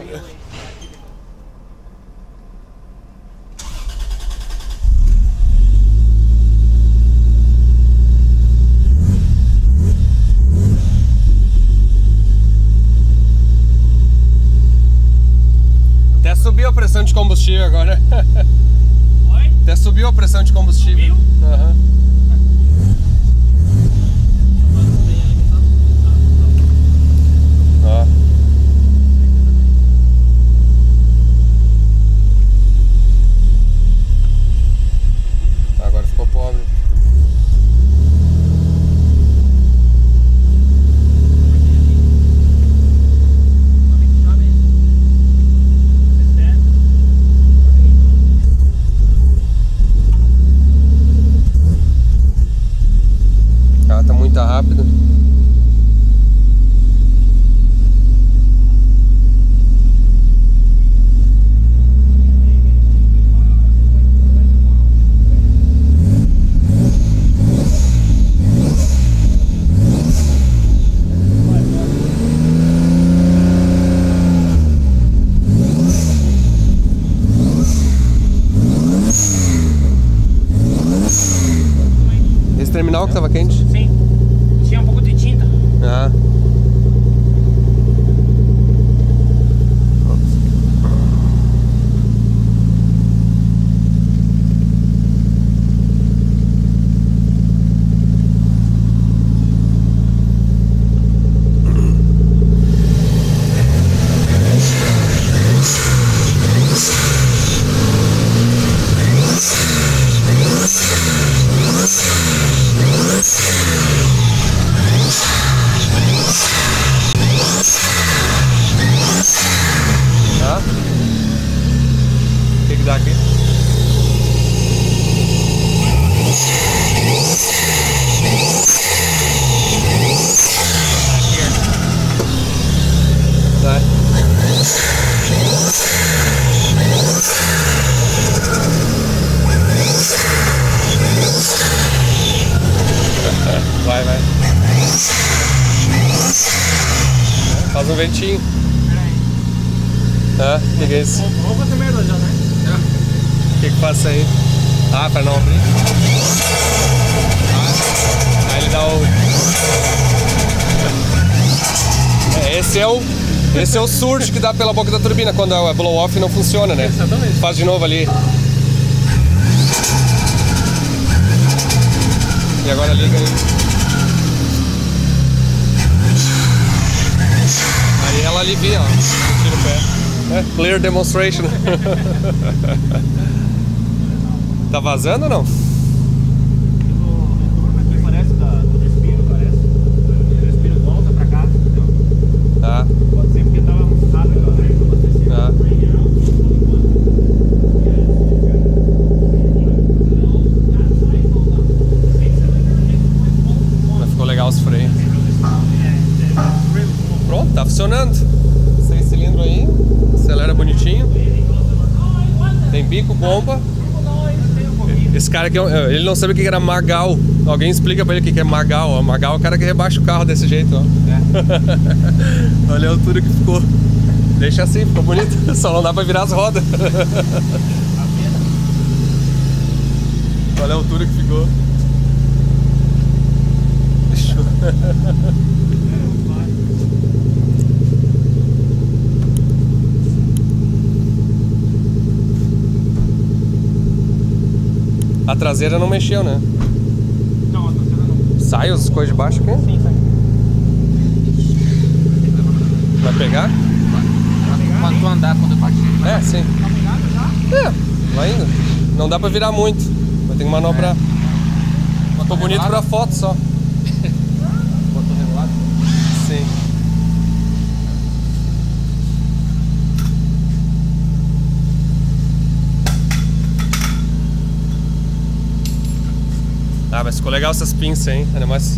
Até subiu a pressão de combustível agora. Oi? Até subiu a pressão de combustível. Aham. Ó. Agora ficou pobre. Ah, tá muito rápido. Esse terminal que tava quente? Sim. Tinha um pouco de tinta. Ah. Tá? O que que dá aqui? Tá. Vai, vai. Faz um ventinho. Ah, o que, que é isso? Vamos fazer merda já, né? O que que faz isso aí? Ah, pra não abrir. Ah, aí ele dá o... É, esse é o... Esse é o surge que dá pela boca da turbina quando a blow off não funciona, né? Exatamente. Faz de novo ali. E agora liga aí. Aí ela alivia, ó. Tira o pé. É, clear demonstration. Tá vazando ou não? O retorno aqui parece da, do respiro, parece. O respiro volta pra cá, entendeu? Tá, Pode ser porque tava muito rápido a abastecimento. tá. Mas ficou legal os freios. Pronto, tá funcionando. Seis cilindros aí, acelera bonitinho. Tem bico, bomba. Esse cara aqui, ele não sabe o que era Magal. Alguém explica pra ele o que é Magal. Ó. Magal é o cara que rebaixa o carro desse jeito, ó. É. Olha a altura que ficou. Deixa assim, ficou bonito. Só não dá pra virar as rodas. Olha a altura que ficou. Show. A traseira não mexeu, né? Não, a traseira não. Sai as coisas de baixo aqui? Sim, sai. Vai pegar? Quando tu andar, quando eu partir. É, sim. Tá pegado já? É, vai indo. Não dá pra virar muito. Vai ter que manobrar. Ficou bonito pra foto só. Botou regulado? Sim. Ah, mas ficou legal essas pinças, hein? Ainda mais.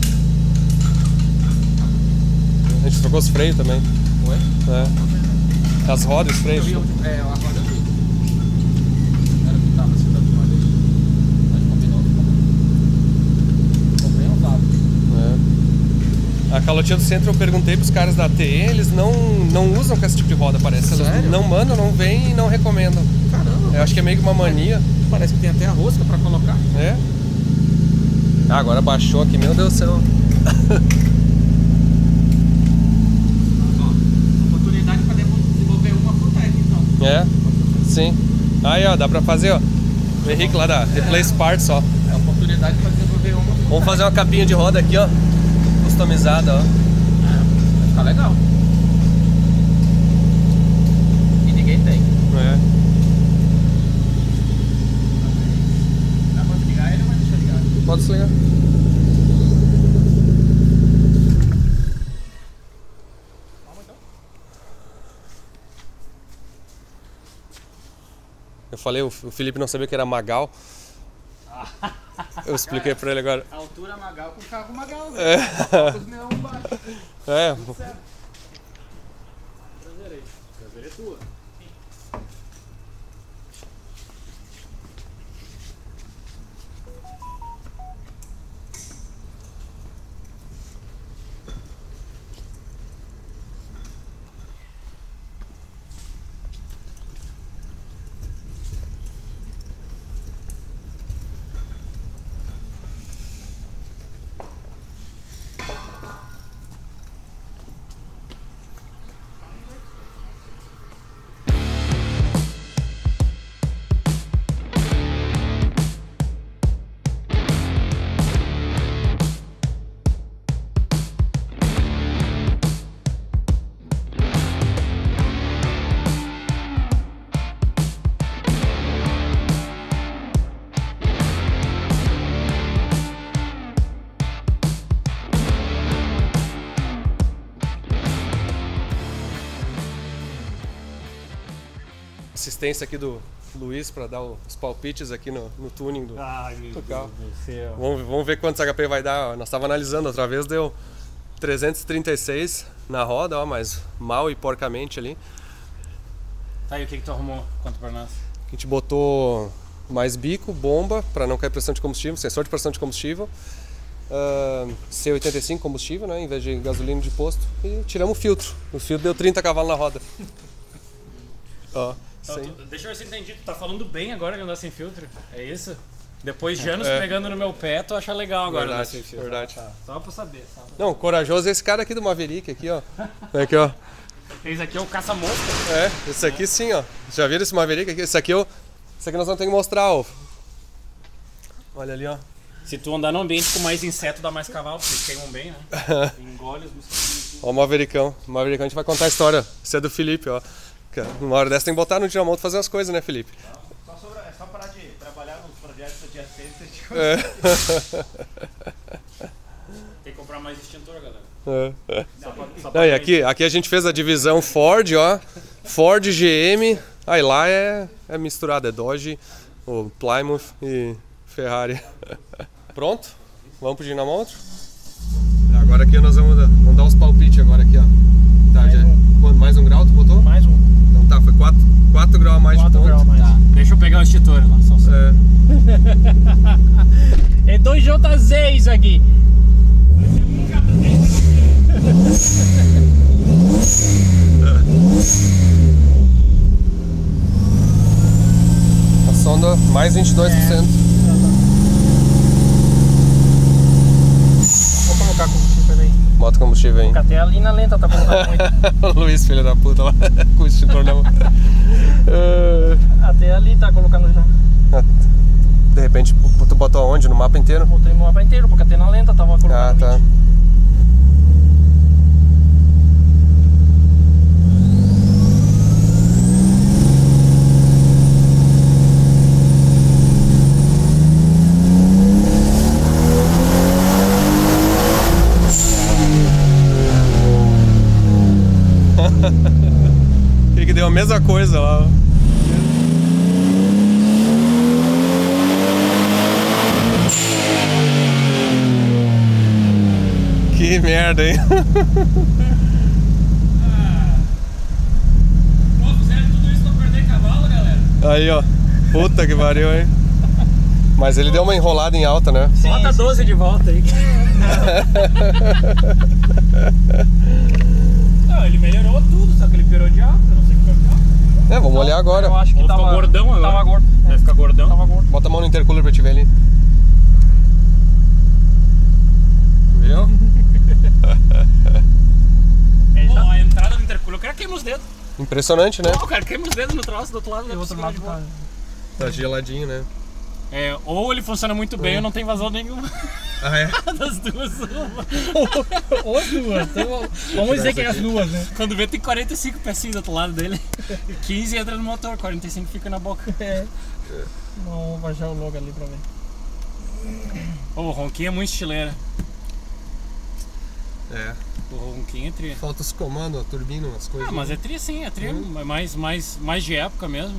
A gente trocou os freios também. Ué? É. As rodas, os freios. Eu vi, é, a roda eu vi. Era o que tava assim da última vez. Mas combinou. Ficou bem usado. É. A calotinha do centro eu perguntei pros caras da T E, eles não, não usam com esse tipo de roda, parece. Eles Sério? não mandam, não vêm e não recomendam. Caramba. Eu acho que é meio que uma mania. Parece que tem até a rosca pra colocar. É. Ah, agora baixou aqui, meu Deus do céu. Oportunidade pra desenvolver uma pro Tec, então. É, sim. Aí, ó, dá pra fazer, ó. O Henrique lá da Replace Parts, ó. É oportunidade pra desenvolver uma pro Vamos fazer uma capinha de roda aqui, ó. Customizada, ó. Vai ficar legal. E ninguém tem. É. Dá pra ligar ele ou vai deixar ligado? Pode se ligar. Eu falei, o Felipe não sabia que era Magal. Eu expliquei pra ele agora. A altura Magal com carro Magal, É. velho. Os neon baixo. É. Traseira é tua. Assistência aqui do Luiz para dar os palpites aqui no, no tuning do, Ai, meu do Deus carro. do céu. Vamos, vamos ver quantos H P vai dar. Ó. Nós estava analisando outra vez, deu trezentos e trinta e seis na roda, ó, mas mal e porcamente ali. Tá, e o que que tu arrumou? Conta pra nós. A gente botou mais bico, bomba para não cair pressão de combustível, sensor de pressão de combustível, uh, C oitenta e cinco combustível, né, em vez de gasolina de posto, e tiramos o filtro. O filtro deu trinta cavalos na roda. Ó. Então, Sim. tu, deixa eu ver se eu entendi. Tu tá falando bem agora de andar sem filtro? É isso? Depois de anos É. pegando no meu pé, tu acha legal agora andar sem Verdade, filtro. verdade. Tá, só pra saber. Só pra... Não, corajoso é esse cara aqui do Maverick, aqui, ó. Aqui, ó. Esse aqui é o caça-mosca. É, esse aqui sim, ó. Já viram esse Maverick aqui? Esse aqui, eu, esse aqui nós vamos ter que mostrar, ó. Olha ali, ó. Se tu andar num ambiente com mais inseto, dá mais cavalo, porque eles queimam bem, né? Engole os mosquitinhos. Ó o Mavericão. O Mavericão a gente vai contar a história. Esse é do Felipe, ó. Uma hora dessa tem que botar no dinamoto e fazer as coisas, né, Felipe? Só, sobra, é só parar de trabalhar nos projetos adjacentes e É. Tem que comprar mais extintor, galera. É. Só pra, só Não, pra e aqui, aqui a gente fez a divisão Ford, ó. Ford, G M. Aí lá é, é misturado, é Dodge, o Plymouth e Ferrari. Pronto? Vamos pro dinamômetro? Agora aqui nós vamos dar, vamos dar os palpites agora aqui, ó. Tá, já, quanto, mais um grau tu botou? Mais um. Então tá, foi quatro graus a mais de quatro ponto. graus mais. Tá. Deixa eu pegar o extintor lá. Só É. é dois J Z isso aqui. A sonda mais vinte e dois por cento. Vou colocar combustível aí. Bota combustível aí. Até ali na lenta tá colocando muito. O Luiz, filho da puta, lá com o extintor na mão. É. Até ali tá colocando já. De repente, tu botou aonde? No mapa inteiro? Botei no mapa inteiro, porque até na lenta tava colocando Ah, tá. vinte. Que que deu a mesma coisa lá. Que merda, hein? Pô, fizeram tudo isso pra perder cavalo, galera. Aí, ó. Puta que pariu, hein? Mas ele deu uma enrolada em alta, né? Bota doze de volta aí. Não, ele melhorou tudo, só que ele piorou de alta, não sei o que foi pior. É, vamos olhar agora. Eu acho que Ou tava ficou gordão agora. Tava gordo. Vai ficar gordão. Tava gordo. Bota a mão no intercooler pra te ver ali. Viu? É, Pô, já... a entrada do intercooler, o cara queima os dedos. Impressionante, né? Pô, o cara queima os dedos no troço do outro lado. E da o outro piscina lado de boa. tá... Tá geladinho, né? É, ou ele funciona muito bem ou não tem vazão nenhum. Ah, é? Das duas, uma. Ou as duas. Então, vamos dizer que é as duas, né? Quando vê, tem quarenta e cinco pecinhos do outro lado dele. quinze entra no motor, quarenta e cinco fica na boca. É. Vamos baixar o logo ali pra ver. Ô, o ronquinho é muito estileira. É. O ronquinho é tri. Falta os comandos, a turbina, umas coisas. Ah, mas é tri sim, é tri. Hum. É mais, mais, mais de época mesmo.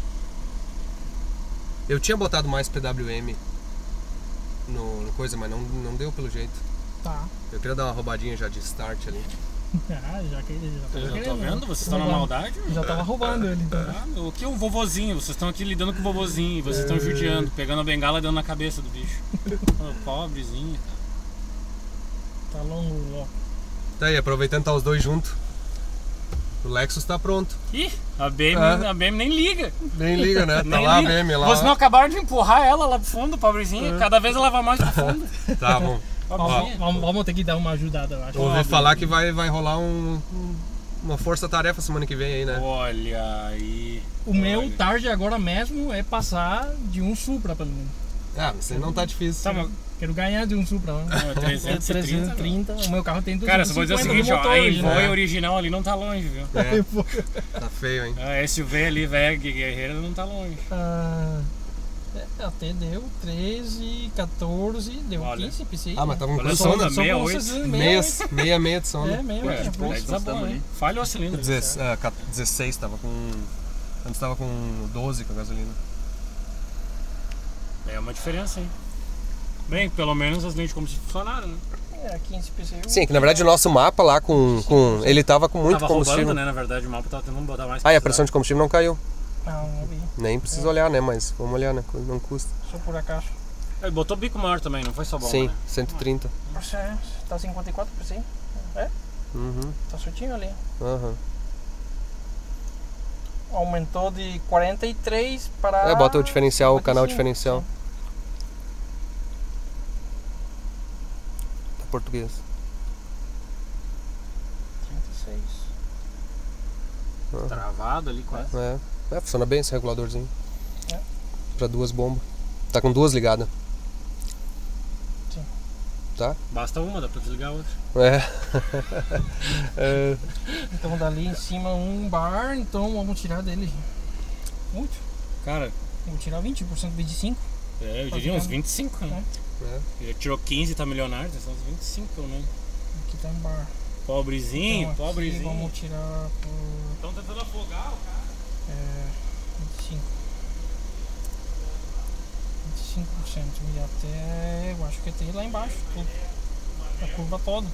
Eu tinha botado mais P W M no, no coisa, mas não, não deu pelo jeito. Tá. Eu queria dar uma roubadinha já de start ali. Ah, já que ele já Eu tava já tô querendo, vendo, né? vocês estão na Roubando. maldade. Já tava roubando ele, então. Ah, o que é o vovozinho? Vocês estão aqui lidando com o vovozinho, vocês estão judiando, pegando a bengala e dando na cabeça do bicho. Ô, pobrezinho. Tá longo o logo. Tá aí, aproveitando que tá os dois juntos. O Lexus tá pronto. Ih, a B M, Ah. a B M nem liga. Nem liga, né? Tá Nem lá liga. a B M lá. Vocês não acabaram de empurrar ela lá pro fundo, pobrezinha. Cada vez ela vai mais pro fundo. Tá bom. Pobrezinha. Vamos, vamos ter que dar uma ajudada, eu acho. Ouvi falar que vai, vai rolar um, um- uma força-tarefa semana que vem aí, né? Olha aí. O meu Olha. target agora mesmo é passar de um Supra, pelo menos. Ah, mas aí não tá difícil. Tá, mas, Quero ganhar de um Supra, né? não, é trezentos e trinta, trezentos e trinta, o meu carro tem Cara, só vou dizer o duzentos e seguinte, cinquenta ó, no a motor, Envoy né? original ali não tá longe, viu? É, tá feio, hein? A S U V ali, velha guerreira, não tá longe. Ah, é, até deu treze, quatorze, deu Olha. quinze, P C I. Ah, mas tava com Olha só, sonda. dá Só meia pra oito. vocês verem, Meia, meia, meia de sonda. É, meia, Ué, meia. pô, meia. tá bom, hein? Falha o cilindro. Dezesseis, ah, ca- dezesseis tava com. Antes tava com doze com a gasolina. É uma diferença, hein? Bem, pelo menos as lentes de combustível funcionaram, né? É, quinze P C I. Sim, que na verdade o nosso mapa lá com. com ele tava com muito tava combustível. roubando, né? Na verdade, o mapa tava tentando botar mais. Ah, e a pressão de combustível não caiu. Não, não vi. Nem precisa olhar, né? Mas vamos olhar, né? Não custa. Só por acaso. Ele botou bico maior também, não foi só bomba, Sim, né? cento e trinta. Poxa, tá cinquenta e quatro P C I. É, Uhum, tá certinho ali. aham. Aumentou de quarenta e três para... É, bota o diferencial, o canal cinquenta e cinco, diferencial. sim. Tá português. trinta e seis. Travado ali quase. É, é, funciona bem esse reguladorzinho. É. Pra duas bombas. Tá com duas ligadas. Sim. Tá? Basta uma, dá pra desligar a outra. É. É. Então dali em cima um bar, então vamos tirar dele muito. Cara, Vamos tirar vinte por cento, vinte e cinco por cento. é, eu diria uns vinte e cinco, né? É. Ele tirou quinze e tá milionário, são uns vinte e cinco pelo menos. Aqui tá em bar. Pobrezinho, Então, aqui pobrezinho. vamos tirar por Estão tentando afogar o cara. é, vinte e cinco. vinte e cinco por cento. E até, eu acho que até lá embaixo, tudo. A curva toda.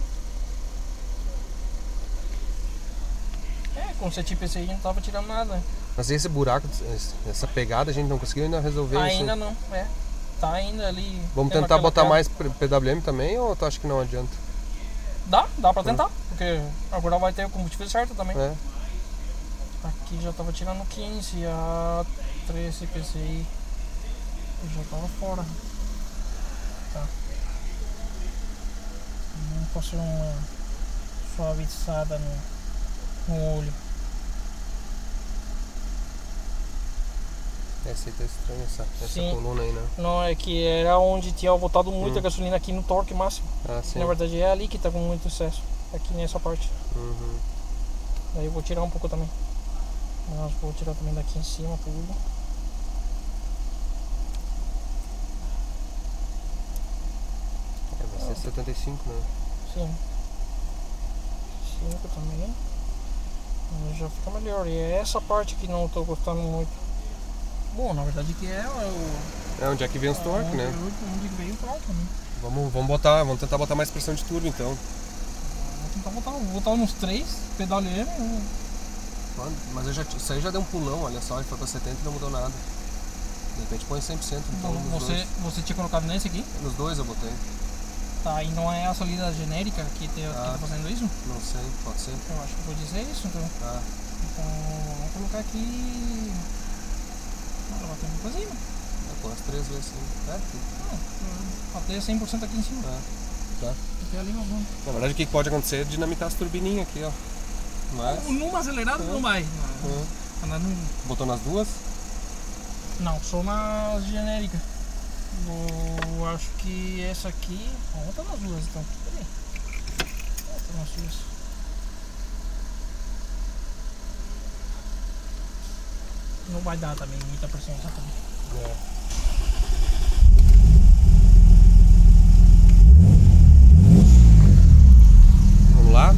É, com sete P C I a gente não tava tirando nada. Né? Mas esse buraco, essa pegada a gente não conseguiu ainda resolver. Ainda assim. não, é. Tá ainda ali. Vamos tem tentar aquela botar queda. mais P W M também ou tu acha que não adianta? Dá, dá pra tentar. Porque agora vai ter o combustível certo também. É. Aqui já tava tirando quinze, a treze P C I já tava fora. Tá. Vamos fazer uma suavizada no, no olho. Essa aí tá estranha, essa, essa Sim. coluna aí, né? Não, é que era onde tinha botado muita Hum. gasolina aqui no torque máximo. Ah, sim. Na verdade é ali que tá com muito excesso. Aqui nessa parte. Uhum. Daí eu vou tirar um pouco também. Mas vou tirar também daqui em cima tudo. É, vai ser setenta e cinco, né? Sim. cinco também. Aí já fica melhor. E é essa parte que não tô gostando muito. Bom, na verdade que é o... É onde é que vem os torques, onde, né? onde veio o torque, né? Vamos, vamos botar, vamos tentar botar mais pressão de turbo então. Vou tentar botar, vou botar uns três, pedaleiro. Um... Mas eu já, isso aí já deu um pulão, olha só, ele foi pra setenta e não mudou nada. De repente põe cem por cento então. Bom, nos, você, dois. você tinha colocado nesse aqui? Nos dois eu botei. Tá, e não é a salida genérica que, te, Ah. que tá fazendo isso? Não sei, pode ser. Eu acho que vou dizer isso então. Ah, Então vamos colocar aqui. Ela vai ter um pouquinho. é, põe as três vezes sim. É, Não, até cem por cento aqui em cima. é, tá. Até ali nós vamos. Na verdade o que pode acontecer é dinamitar as turbininhas aqui, ó. Mas. Numa acelerada não vai. Hum. Andar num... Botou nas duas? Não, só nas genéricas. Eu acho que essa aqui. Vamos botar nas duas então. Peraí. Vamos botar nas duas. Não vai dar também muita pressão também. É. Vamos lá?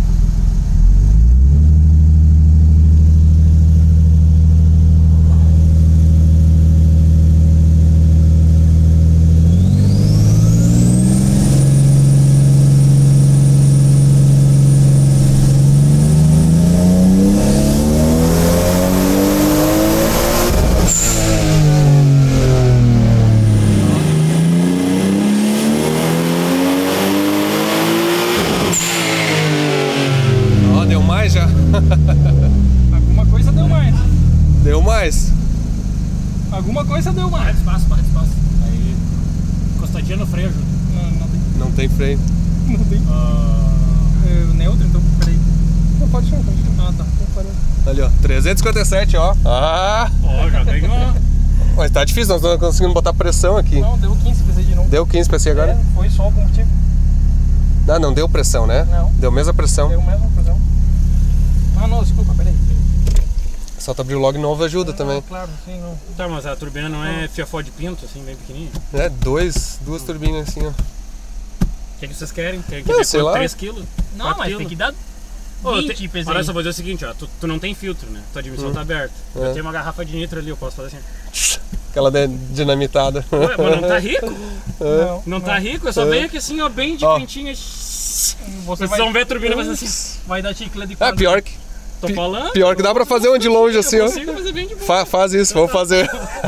Ó, deu mais já? Alguma coisa deu mais. Deu mais? Alguma coisa deu mais. Espaço, para espaço. Aí. Encostadinha no freio ajuda. Não, não tem. Não tem freio. Não tem. Ah, É, neutro então, peraí. Não, pode chamar, pode chamar. Ah tá. Ali, ó, trezentos e cinquenta e sete, ó. Ah! ó, já ganhou. Mas tá difícil, nós não estamos conseguindo botar pressão aqui. Não, deu quinze P C de novo. Deu quinze P C agora? É, foi só o combustível. Ah, não deu pressão, né? Não. Deu a mesma pressão. Deu mesmo pressão. Ah não, desculpa, peraí. Só tu abrir o log novo ajuda Não, também. Claro, sim, não. Tá, mas a turbina não é fiafó de pinto, assim, bem pequenininha? É, dois, duas turbinas assim, ó. O que, que vocês querem? Querem que Não, dê sei quanto? lá. três quilos? Não, quatro mas quilos? tem que dar Ô, vinte te- P C. Olha só, vou dizer o seguinte, ó, tu, tu não tem filtro, né? Tua admissão tá aberta. É. Eu tenho uma garrafa de nitro ali, eu posso fazer assim. Aquela de- dinamitada. Ué, mas não tá rico? Não, Não tá rico? Eu só É. venho aqui assim, ó, bem de Ó. pintinha. Você Vocês vai, vão ver a turbina fazer assim. vai dar chiclete de É, quanto? pior que, Tô Pi- falando. pior que dá pra fazer um de longe assim, eu ó. consigo fazer bem de boa. Fa- faz isso, vamos fazer.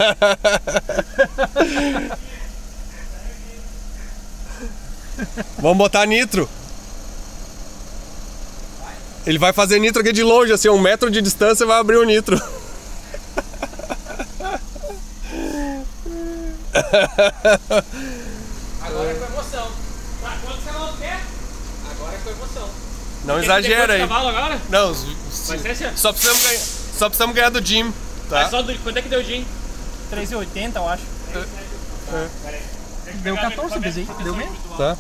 Vamos botar nitro. Ele vai fazer nitro aqui de longe, assim, a um metro de distância vai abrir o nitro. Agora é com emoção. Pra quanto você não quer? Agora é com emoção. Não Quer que exagera dê aí. quantos cavalos agora? Não, Vai ser assim, ó. só precisamos ganhar, só precisamos ganhar do Jim, Vai tá? só do... Quanto é que deu o Jim? três e oitenta, eu acho. Deu quatorze P C, deu mesmo? Tá.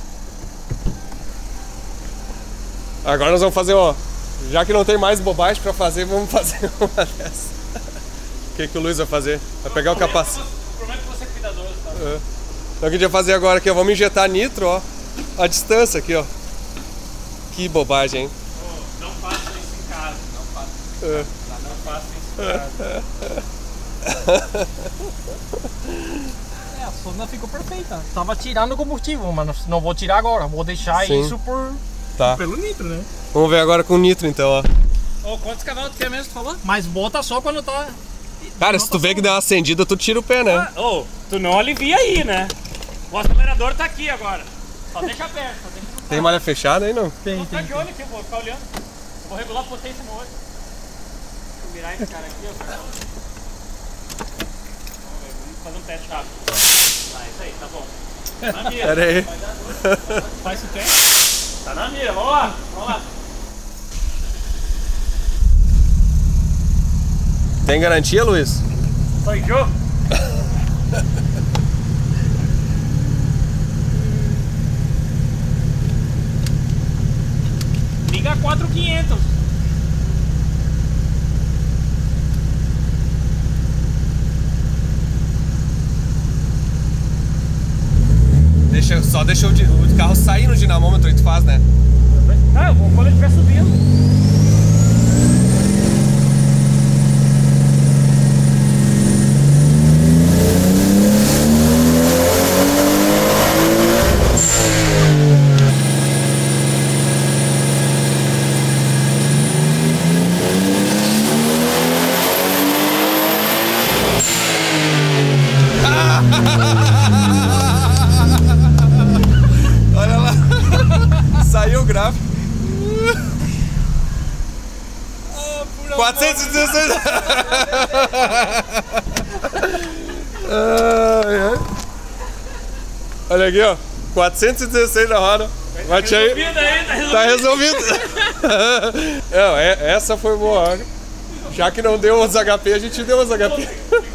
Agora nós vamos fazer, ó. Já que não tem mais bobagem pra fazer, vamos fazer uma dessa. O que, que o Luiz vai fazer? Vai pegar o capacete. Prometo que você é cuidadoso, tá? É. Então o que a gente vai fazer agora aqui, ó. Vamos injetar nitro, ó. A distância aqui, ó. Que bobagem, hein? Ô, não faça isso em casa. Não faça. É. Não faça isso em casa. É, a sonda ficou perfeita. Tava tirando o combustível, mas não vou tirar agora. Vou deixar Sim. isso por Tá. pelo nitro, né? Vamos ver agora com o nitro, então, ó. Ô, quantos cavalos tu quer mesmo, tu falou? Mas bota só quando tá. Cara, se tu vê que deu uma acendida, tu tira o pé, né? Ô, tu não alivia aí, né? O acelerador tá aqui agora. Só deixa aberto, só deixa Tem malha fechada aí, não? Tem, Vou ficar tem. de olho aqui, eu vou ficar olhando. Eu vou regular a potência no olho. Deixa eu virar esse cara aqui, ó. Vamos ver, vamos fazer um teste rápido. Ah, isso aí, tá bom. Tá na mira. Pera aí. Faz o teste. Tá na mira, vamos lá, vamos lá. Tem garantia, Luiz? Foi, Jô? Liga quatro mil e quinhentos. Deixa, só deixa o, di- o carro sair no dinamômetro e tu faz, né? Ah, eu vou quando ele estiver subindo. Olha lá. Saiu o gráfico. quatrocentos e dezesseis. Ai, ai. Olha aqui, ó. quatrocentos e dezesseis na roda. Bate aí. Tá resolvido. Não, é, essa foi boa. Já que não deu os H P, a gente deu os H P.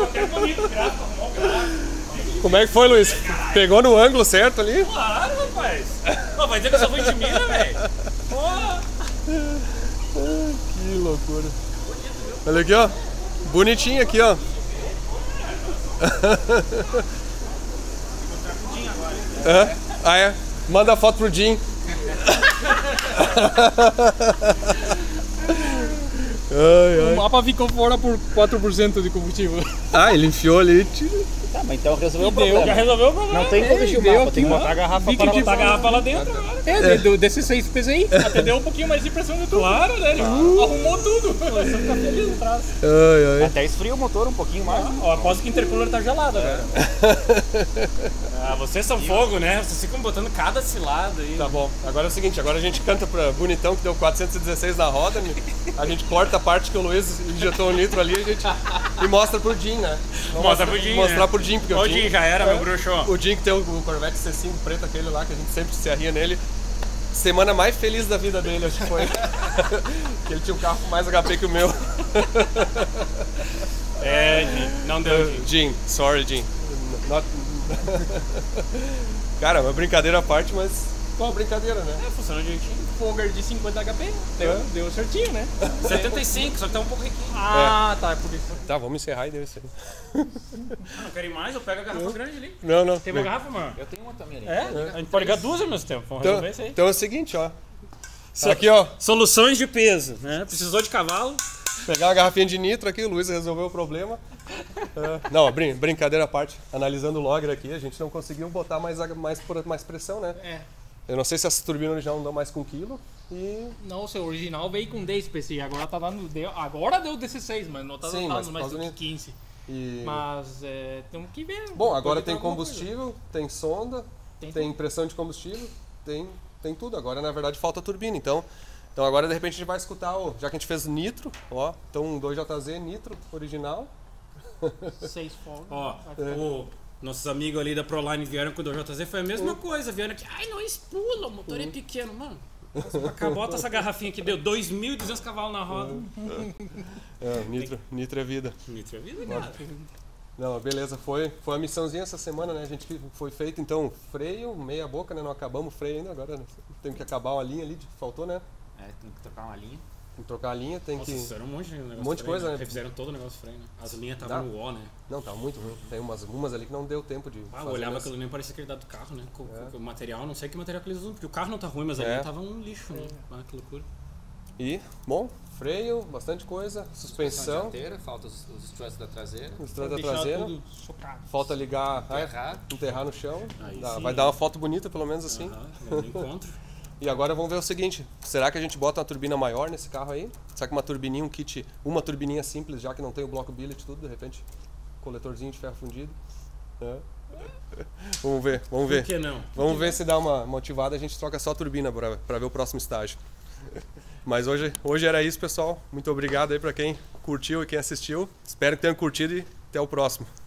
Como é que foi, Luiz? Pegou no ângulo certo ali? Claro, rapaz. Pô, vai dizer que eu só vou de mira, velho. Porra. Que loucura. Olha aqui, ó. Bonitinho aqui, ó. É? Ah, é? Manda a foto pro Jim. Ai, ai. O mapa ficou fora por quatro por cento de combustível. Ah, ele enfiou ali. Tá, mas então resolveu o Deu. problema. Já resolveu o problema. Não tem que corrigir o deu, mapa, tem que deu. botar a garrafa Fica para de Botar a garrafa lá dentro agora. É, do dezesseis P S I. Atendeu um pouquinho mais de pressão do tubo. Claro, né? Ele arrumou tudo. Você fica feliz atrás. Ai, ai. Até esfria o motor um pouquinho mais. Ó, aposto que o intercooler tá gelado agora. Ah, vocês são fogo, né? Vocês ficam botando cada cilada aí. Tá bom. Agora é o seguinte, agora a gente canta pra Bonitão, que deu quatrocentos e dezesseis na roda. A gente corta a parte que o Luiz injetou o nitro ali a gente, e mostra pro Jim, né? Vamos Mostra pro Jim, Mostrar né? pro Jim, porque Ô, o Jim, Jim... já era, é, meu bruxo. O Jim que tem o, o Corvette C cinco preto, aquele lá, que a gente sempre se arria nele. Semana mais feliz da vida dele, acho que foi. Que ele tinha um carro com mais H P que o meu. É, Jim. Não deu, Jim. Jim, sorry, Jim. Not... Cara, uma brincadeira à parte, mas... Qual brincadeira, né? É, funcionou direitinho. Fogger de cinquenta H P. Deu, É. deu certinho, né? setenta e cinco, só que tá um pouco riquinho. Ah, tá, é por isso. Tá, vamos encerrar e deu isso aí. Ah, não quero ir mais, eu pego a garrafa grande ali. Não, não. Tem uma garrafa, mano? Eu tenho uma também ali. É? A gente pode ligar duas ao mesmo tempo. Vamos Então, resolver isso aí. então é o seguinte, ó. Aqui, ó. Soluções de peso, né? Precisou de cavalo. Pegar uma garrafinha de nitro aqui, o Luiz resolveu o problema. É, não, brin brincadeira à parte. Analisando o logger aqui, a gente não conseguiu botar mais, mais, mais pressão, né? É. Eu não sei se essa turbina já não dão mais com quilo. E... Não, o seu original veio com dez P S I. Agora tá dando. Deu, agora deu dezesseis, mas não tá Sim, dando mas por mais causa do que do- quinze. e... Mas é, temos que ver. Bom, agora Pode tem dar alguma combustível, tem sonda, Tem tem, pressão de combustível, tem, tem tudo. Agora, na verdade, falta a turbina. Então, então agora, de repente, a gente vai escutar, o, já que a gente fez nitro, ó. Então, um dois J Z nitro original. coisa. Seis fogos. Ó, o, nossos amigos ali da Proline vieram com o J Z, foi a mesma coisa. Vieram aqui, ai, não expula, o motor é pequeno, mano. Bota essa garrafinha aqui, deu dois mil e duzentos cavalos na roda. É, nitro, nitro é vida. Nitro é vida, cara. Não, beleza, foi, foi a missãozinha essa semana, né? A gente que foi feito, então, freio, meia boca, né? Não acabamos o freio ainda, agora né? Tem que acabar uma linha ali, faltou, né? É, tem que trocar uma linha. Tem que trocar a linha, tem Nossa, que... fizeram um monte de negócio Um monte de freio, coisa, né? Refizeram todo o negócio freio, né? As linhas Dá. estavam no ó, né? Não, tá muito ruim. Tem umas, umas ali que não deu tempo de Ah, eu fazer olhava nessa- aquilo nem parecia que ele dado do carro, né? Com, É. com o material, não sei que material que eles usam, porque o carro não tá ruim, mas a É. linha tava um lixo, né? Ah, que loucura. E, bom, freio, bastante coisa, suspensão, dianteira, falta os, os struts da traseira. estrada Deixar traseira, tudo socado. falta ligar, ah, é, Enterrar. enterrar no chão, Aí Dá- sim. vai dar uma foto bonita pelo menos assim. Aham, vai no encontro. E agora vamos ver o seguinte, será que a gente bota uma turbina maior nesse carro aí? Será que uma turbininha, um kit, uma turbininha simples, já que não tem o bloco billet tudo, de repente, coletorzinho de ferro fundido? É. Vamos ver, vamos Por ver. que não? Vamos ver se dá uma motivada, a gente troca só a turbina pra, pra ver o próximo estágio. Mas hoje, hoje era isso, pessoal. Muito obrigado aí pra quem curtiu e quem assistiu. Espero que tenham curtido e até o próximo.